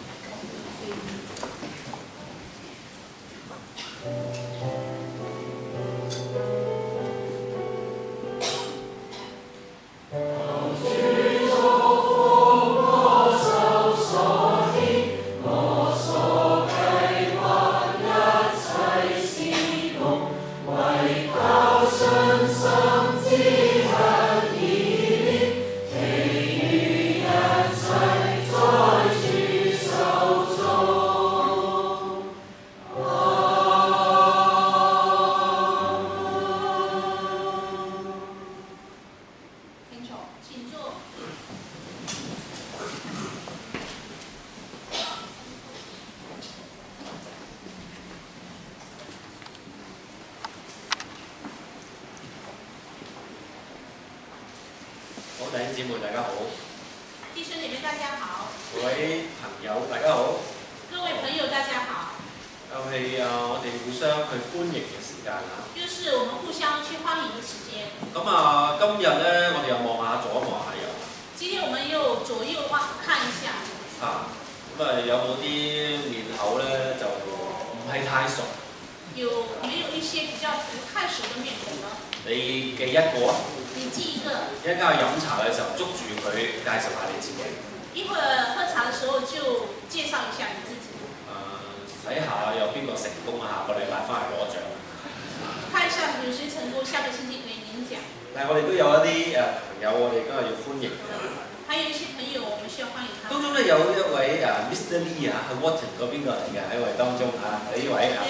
弟兄姊妹大家好， 弟兄姐妹大家好， 各位朋友大家好， 各位朋友大家好， 又係我哋互相去歡迎嘅時間啊！ 又是我們互相去歡迎嘅時間。 咁啊，今日咧，我哋又望下左望下右。 今天我們又左右看一下。 啊，咁啊，有冇啲面口咧就唔係太熟？ 有沒有一些比較不太熟的面孔呢？ 你記一個啊？ 你記一個。 一陣間去飲茶嘅時候捉住佢，介紹下你自己。 一會兒喝茶嘅時候就介紹一下你自己。 睇下有邊個成功啊！下個禮拜翻嚟攞獎。 看一下有誰成功，下個星期可以領獎。 但係我哋都有一啲朋友，我哋今日要歡迎。 還有一些朋友，我們需要歡迎他。 當中咧有一位Mr. Lee 啊，係 Watson 嗰邊過嚟嘅喺我哋當中啊，呢位啊。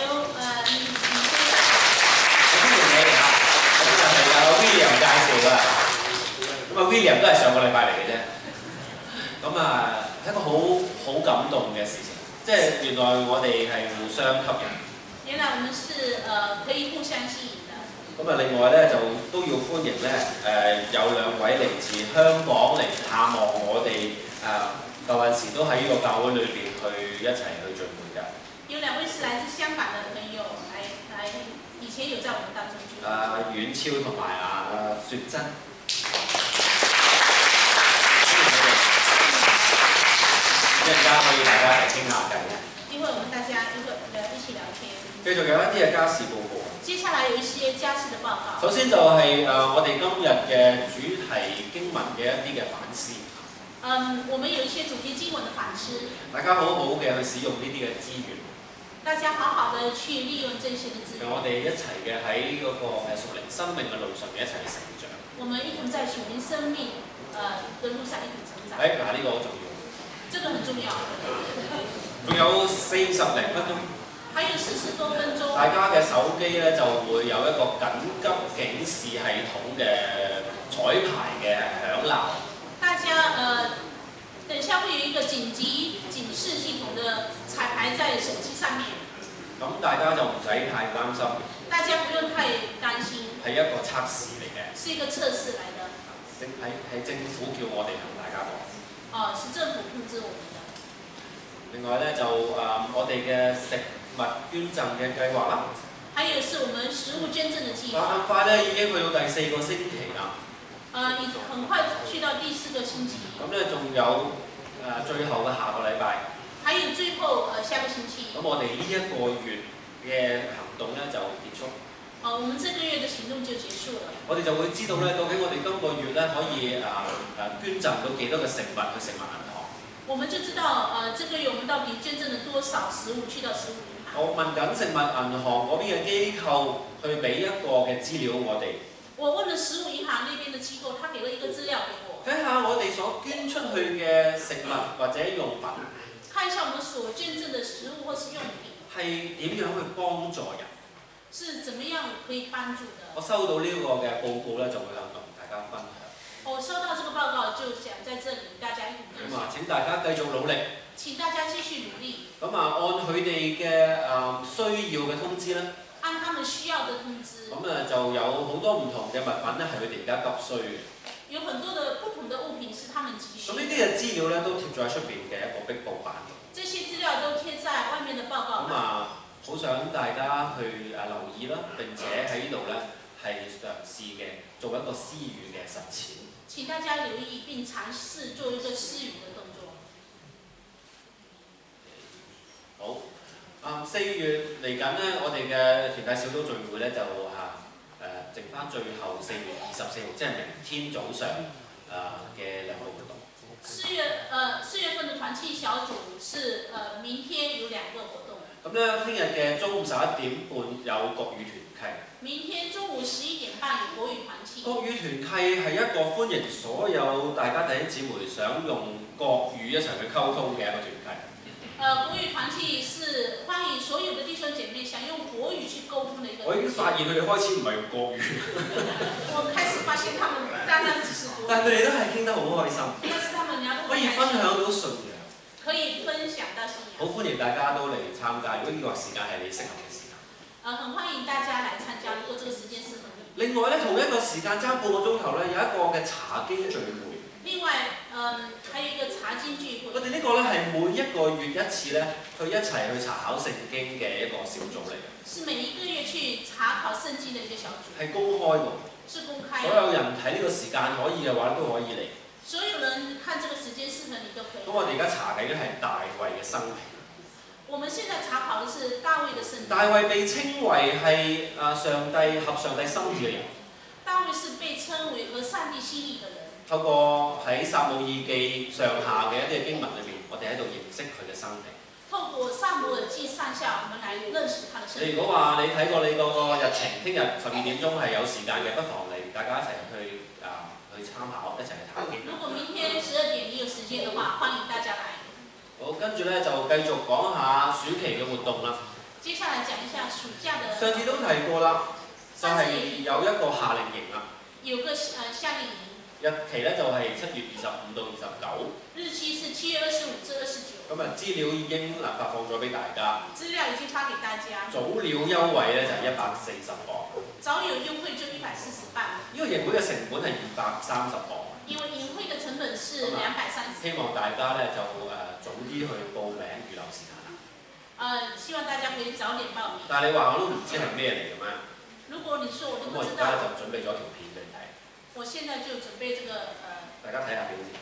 歡迎你嚇，咁就係有 William 介紹㗎。咁啊 William 都係上個禮拜嚟嘅啫。咁啊係一個好感動嘅事情，即係原來我哋係互相吸引。 原來我們是可以互相吸引的。 咁啊，另外咧就都要歡迎咧有兩位嚟自香港嚟探望我哋舊陣時都喺呢個教會裏邊去一齊去聚會㗎。有兩位是來自香港嘅朋友，來以前有在我們當中聚會。阮超同埋雪珍。一陣間可以大家一齊傾下偈嘅。 一會我們大家一起聊天。 繼續有一啲嘅家事報告。 接下來有一些家事的報告。 首先就係我哋今日嘅主題經文嘅一啲嘅反思。 我們有一些主題經文的反思。 大家好好嘅去使用呢啲嘅資源。 大家好好的去利用這些的資源。 我哋一齊嘅喺嗰個屬靈生命嘅路上面一齊成長。 我們一同在屬靈生命的路上一同成長。 呢個好重要。 這個很重要。 仲有40零分鐘。 還有40多分鐘。 大家嘅手機咧就會有一個緊急警示系統嘅彩排嘅響鬧。 大家家等一下會有一個緊急警示系統的彩排在手機上面。 咁大家就唔使太擔心。 大家不用太擔心。係一個測試嚟嘅。 是一個測試嚟的。 係政府叫我哋同大家講。 是政府通知我們的。 另外咧就我哋嘅食物捐贈嘅計劃啦。 還有是我們食物捐贈的計劃。 咁快咧已經去到第4個星期啦。 很快去到第4個星期。 咁咧仲有最後嘅下個禮拜。 還有最後下個星期。 咁我哋呢一個月嘅行動咧就結束。 我們這個月的行動就結束了。 我哋就會知道咧，究竟我哋今個月咧可以捐贈到幾多嘅食物去食物銀行。 我們就知道這個月我們到底捐贈了多少食物去到食物銀行。 我問緊食物銀行嗰邊嘅機構去俾一個嘅資料我哋。 我問了食物銀行那邊的機構，他給了一個資料給我。 睇下我哋所捐出去嘅食物或者用品。 看一下我們所捐贈的食物或是用品。係點樣去幫助人？ 是怎麼樣可以幫助的？ 我收到呢個嘅報告咧，就會同大家分享。 我收到這個報告，就想在這裡大家一起分享。 請大家繼續努力。 請大家繼續努力。 按佢哋嘅需要嘅通知咧。 按他們需要的通知。 就有好多唔同嘅物品咧，係佢哋而家急需嘅。 有很多的不同的物品是他們急需。 咁呢啲嘅資料咧，都貼咗喺出邊嘅一個壁報板。 這些資料都貼在外面的報告板。 好想大家去留意啦，並且喺呢度咧係嘗試嘅做一個施予嘅實踐。 請大家留意並嘗試做一個施予嘅動作。 好，4月嚟緊咧，我哋嘅團契小組聚會咧就剩翻最後4月24號，即係明天早上嘅2個活動。 4月份的團契小組是明天有2個活動。 咁咧，聽日嘅中午11點半有國語團契。 明天中午11點半有國語團契。國語團契係一個歡迎所有大家弟兄姊妹想用國語一齊去溝通嘅一個團契。 國語團契是歡迎所有的弟兄姐妹想用國語去溝通的一個。 我已經發現佢哋開始唔係用國語。 我開始發現他們單單只是國語。 但係佢哋都係傾得好開心。 但是他們聊得可以分享到信仰。 可以分享到信仰。 好歡迎大家都嚟參加，如果呢個時間係你適合嘅時間。 很歡迎大家來參加，如果這個時間適合你。 另外咧，同一個時間爭半個鐘頭咧，有一個嘅查經聚會。 另外，還有一個查經聚會。 我哋呢個咧係每一個月一次咧，去一齊去查考聖經嘅一個小組嚟嘅。 是每一個月去查考聖經嘅一個小組。 係公開㗎。 是公開。 所有人睇呢個時間可以嘅話，都可以嚟。 所有人看這個時間適合你都可以。 咁我哋而家查緊嘅係大衛嘅生平。 我們現在查考的是大衛的生平。 大衛被稱為係上帝合上帝心意嘅人。 大衛是被稱為合上帝心意嘅人。 透過喺撒母耳記上下嘅一啲經文裏邊，我哋喺度認識佢嘅生平。 透過撒母耳記上下，我們來認識他的生平。 你如果話你睇過你嗰個日程，聽日12點鐘係有時間嘅，不妨嚟大家一齊去參考，一齊去睇。 如果明天12點你有時間的話，歡迎大家來。 好，跟住咧就繼續講下暑期嘅活動啦。 接下來講一下暑假的。 上次都提過啦，就係有一個夏令營啦。 有個夏令營。 日期咧就係7月25到29。 日期是7月25至29。咁資料已經發放咗俾大家。 資料已經發給大家。 早鳥優惠咧就係140磅。 早有優惠就140磅。呢個營會嘅成本係230磅。 因為營會嘅成本是230。 希望大家咧就早啲去報名預留時間啦。 希望大家可以早點報名。 但係你話我都唔知係咩嚟嘅咩？ 如果你說我都不知道。 咁我而家就準備咗條片俾你睇。 我現在就準備這個大家睇下片先。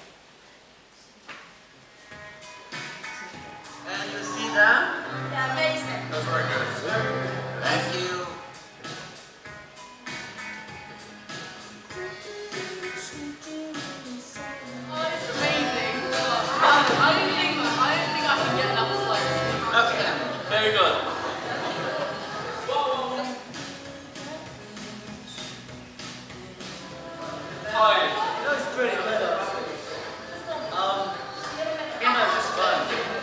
And you see that? Yeah, amazing. That's very good. Thank you. Oh, it's amazing. I don't think I can get enough slides. Okay, very good. Hi. That was pretty good. Just fun.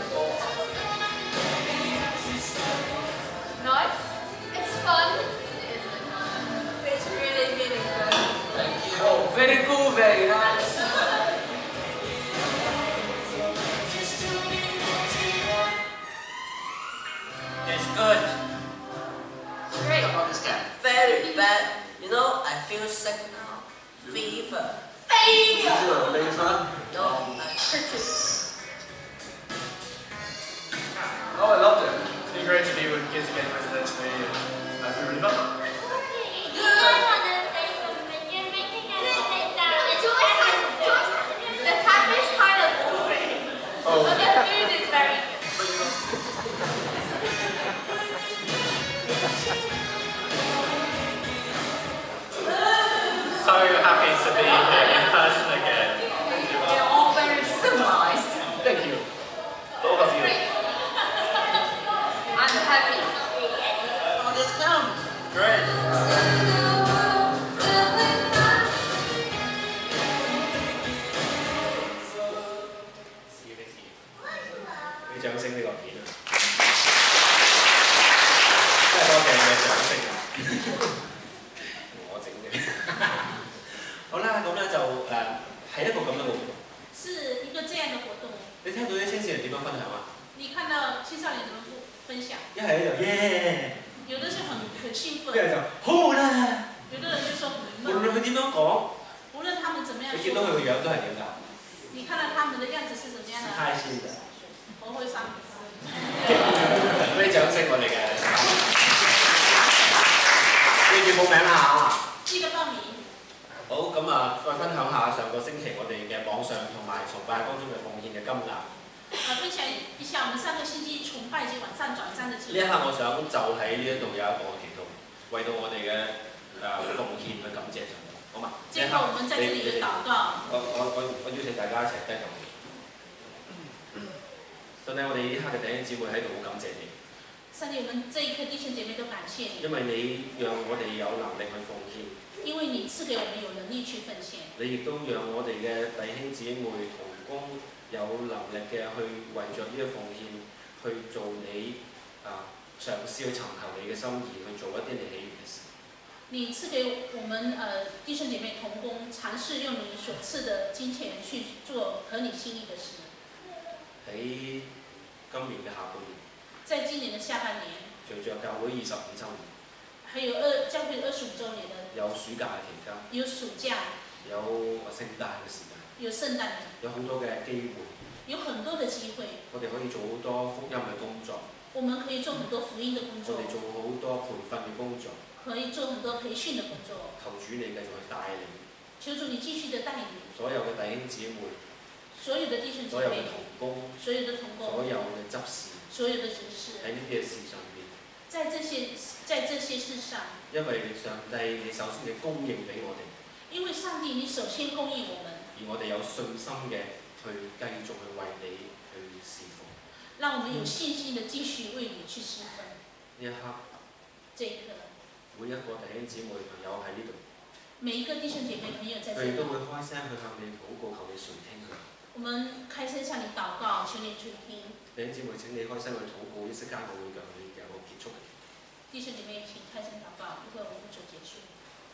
Nice. It's fun. It's really, really good. Thank you. Oh, very cool, very nice. Fever. Oh, I loved it. It's been great to be with kids again, residentially, and it's been really fun. The tap is kind of boring, but the food is very good. So happy to be here in person again. They're all very civilized. Thank you. All of you. I'm happy. Oh, this comes. Great. 俾掌聲呢個片啊！真係多謝你嘅掌聲啊！我整嘅。好啦，咁咧就係一個咁樣嘅活動。 是一個這樣的活動。 你聽到啲青少年點樣分享啊？ 你看到青少年怎麼分享？ 一係咧就耶， 有的是很興奮。 一係就好啦。 有的人就說無論佢點樣講， 無論他們怎麼樣說， 你見到佢個樣都係點㗎？ 你看到他們的樣子是怎麼樣的？ 開心嘅。 我會生。 俾啲掌聲我哋嘅。記住報名啦嚇！ 記得報名。 好，咁啊，再分享下上個星期我哋嘅網上同埋崇拜當中嘅奉獻嘅金額。 分享一下我們上個星期崇拜及晚上轉讚的金額。 呢一刻我想就喺呢一度有一個祈禱，為到我哋嘅奉獻去感謝神，好嘛？ 這個我們在這裡有禱告。 我邀請大家一齊低頭。神啊，我哋呢刻嘅弟兄姊妹喺度好感謝你。 上帝，我們這一刻弟兄姐妹都感謝你。 因為你讓我哋有能力去奉獻。 因為你賜給我們有能力去奉獻。 你亦都讓我哋嘅弟兄姊妹同工有能力嘅去為着呢個奉獻去做你嘗試去尋求你嘅心意，去做一啲你喜悅嘅事。 你賜給我們弟兄姐妹同工，嘗試用你所賜的金錢去做合你心意的事。 喺今年嘅下半年， 在今年的下半年， 隨着教會25週年， 還有教會25週年的， 有暑假嘅期間， 有暑假， 有聖誕嘅時間， 有聖誕， 有好多嘅機會， 有很多嘅機會， 我哋可以做好多福音嘅工作， 我們可以做很多福音嘅工作， 我哋做好多培訓嘅工作， 可以做很多培訓嘅工作， 求主你繼續去帶領， 求主你繼續的帶領， 所有嘅弟兄姊妹。 所有的弟兄姐妹， 所有嘅同工， 所有的同工， 所有嘅執事， 所有的執事， 喺呢啲嘅事上邊， 在這些事上， 因為上帝你首先你供應俾我哋， 因為上帝你首先供應我們， 而我哋有信心嘅去繼續去為你去侍奉， 讓我們有信心的繼續為你去侍奉。 呢一刻， 這一刻， 每一個弟兄姊妹朋友喺呢度， 每一個弟兄姐妹朋友在這裡， 佢哋都會開聲去向你禱告，求你垂聽佢。 我們開聲向你禱告，求你垂聽。 弟兄姊妹，請你開聲去禱告，一息間我會讓你有個結束。 弟兄姐妹，請開聲禱告，一會我們就結束。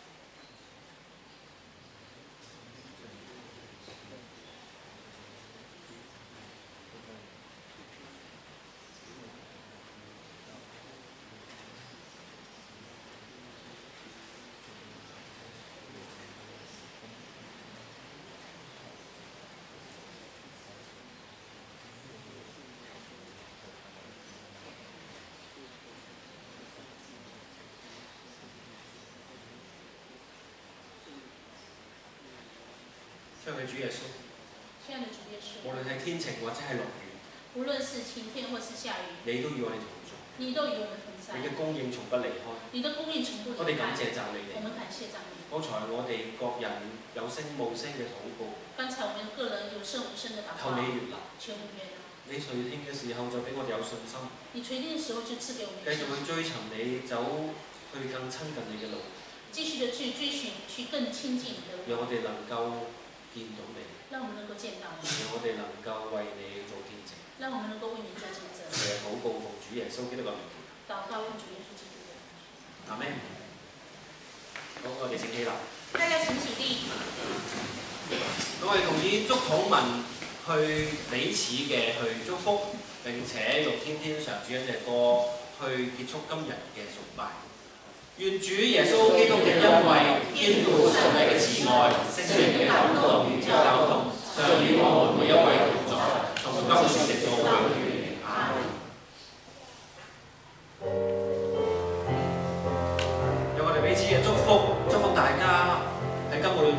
親愛的主耶穌， 親愛的主耶穌， 無論係天晴或者係落雨， 無論是晴天或是下雨， 你都與我哋同在。 你都與我們同在。 你嘅供應從不離開。 你的供應從不離開。 我哋感謝讚美你。 我們感謝讚美你。 剛才我哋各人有聲無聲嘅禱告。 剛才我們個人有聲無聲的禱告。 求你悅納。 求你悅納。 你垂聽嘅時候就俾我哋有信心。 你垂聽嘅時候就賜給我們。 繼續去追尋你，走去更親近你嘅路。 繼續的去追尋，去更親近你的路。 讓我哋能夠見到你。 讓我們能夠見到你。 讓我哋能夠為你做見證。 讓我們能夠為你做見證。 禱告奉主耶穌基督嘅名。 禱告奉主耶穌基督嘅名。 阿們。好，我哋請起立。 大家請起立。 我哋同以祝禱文去彼此嘅去祝福，並且用天天常主恩嘅歌去結束今日嘅崇拜。願主耶穌基督嘅恩惠、天父上帝嘅慈愛。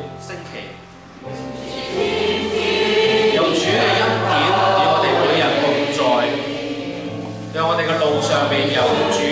星期，有主嘅恩典與我哋每日同在，讓我哋嘅路上面有主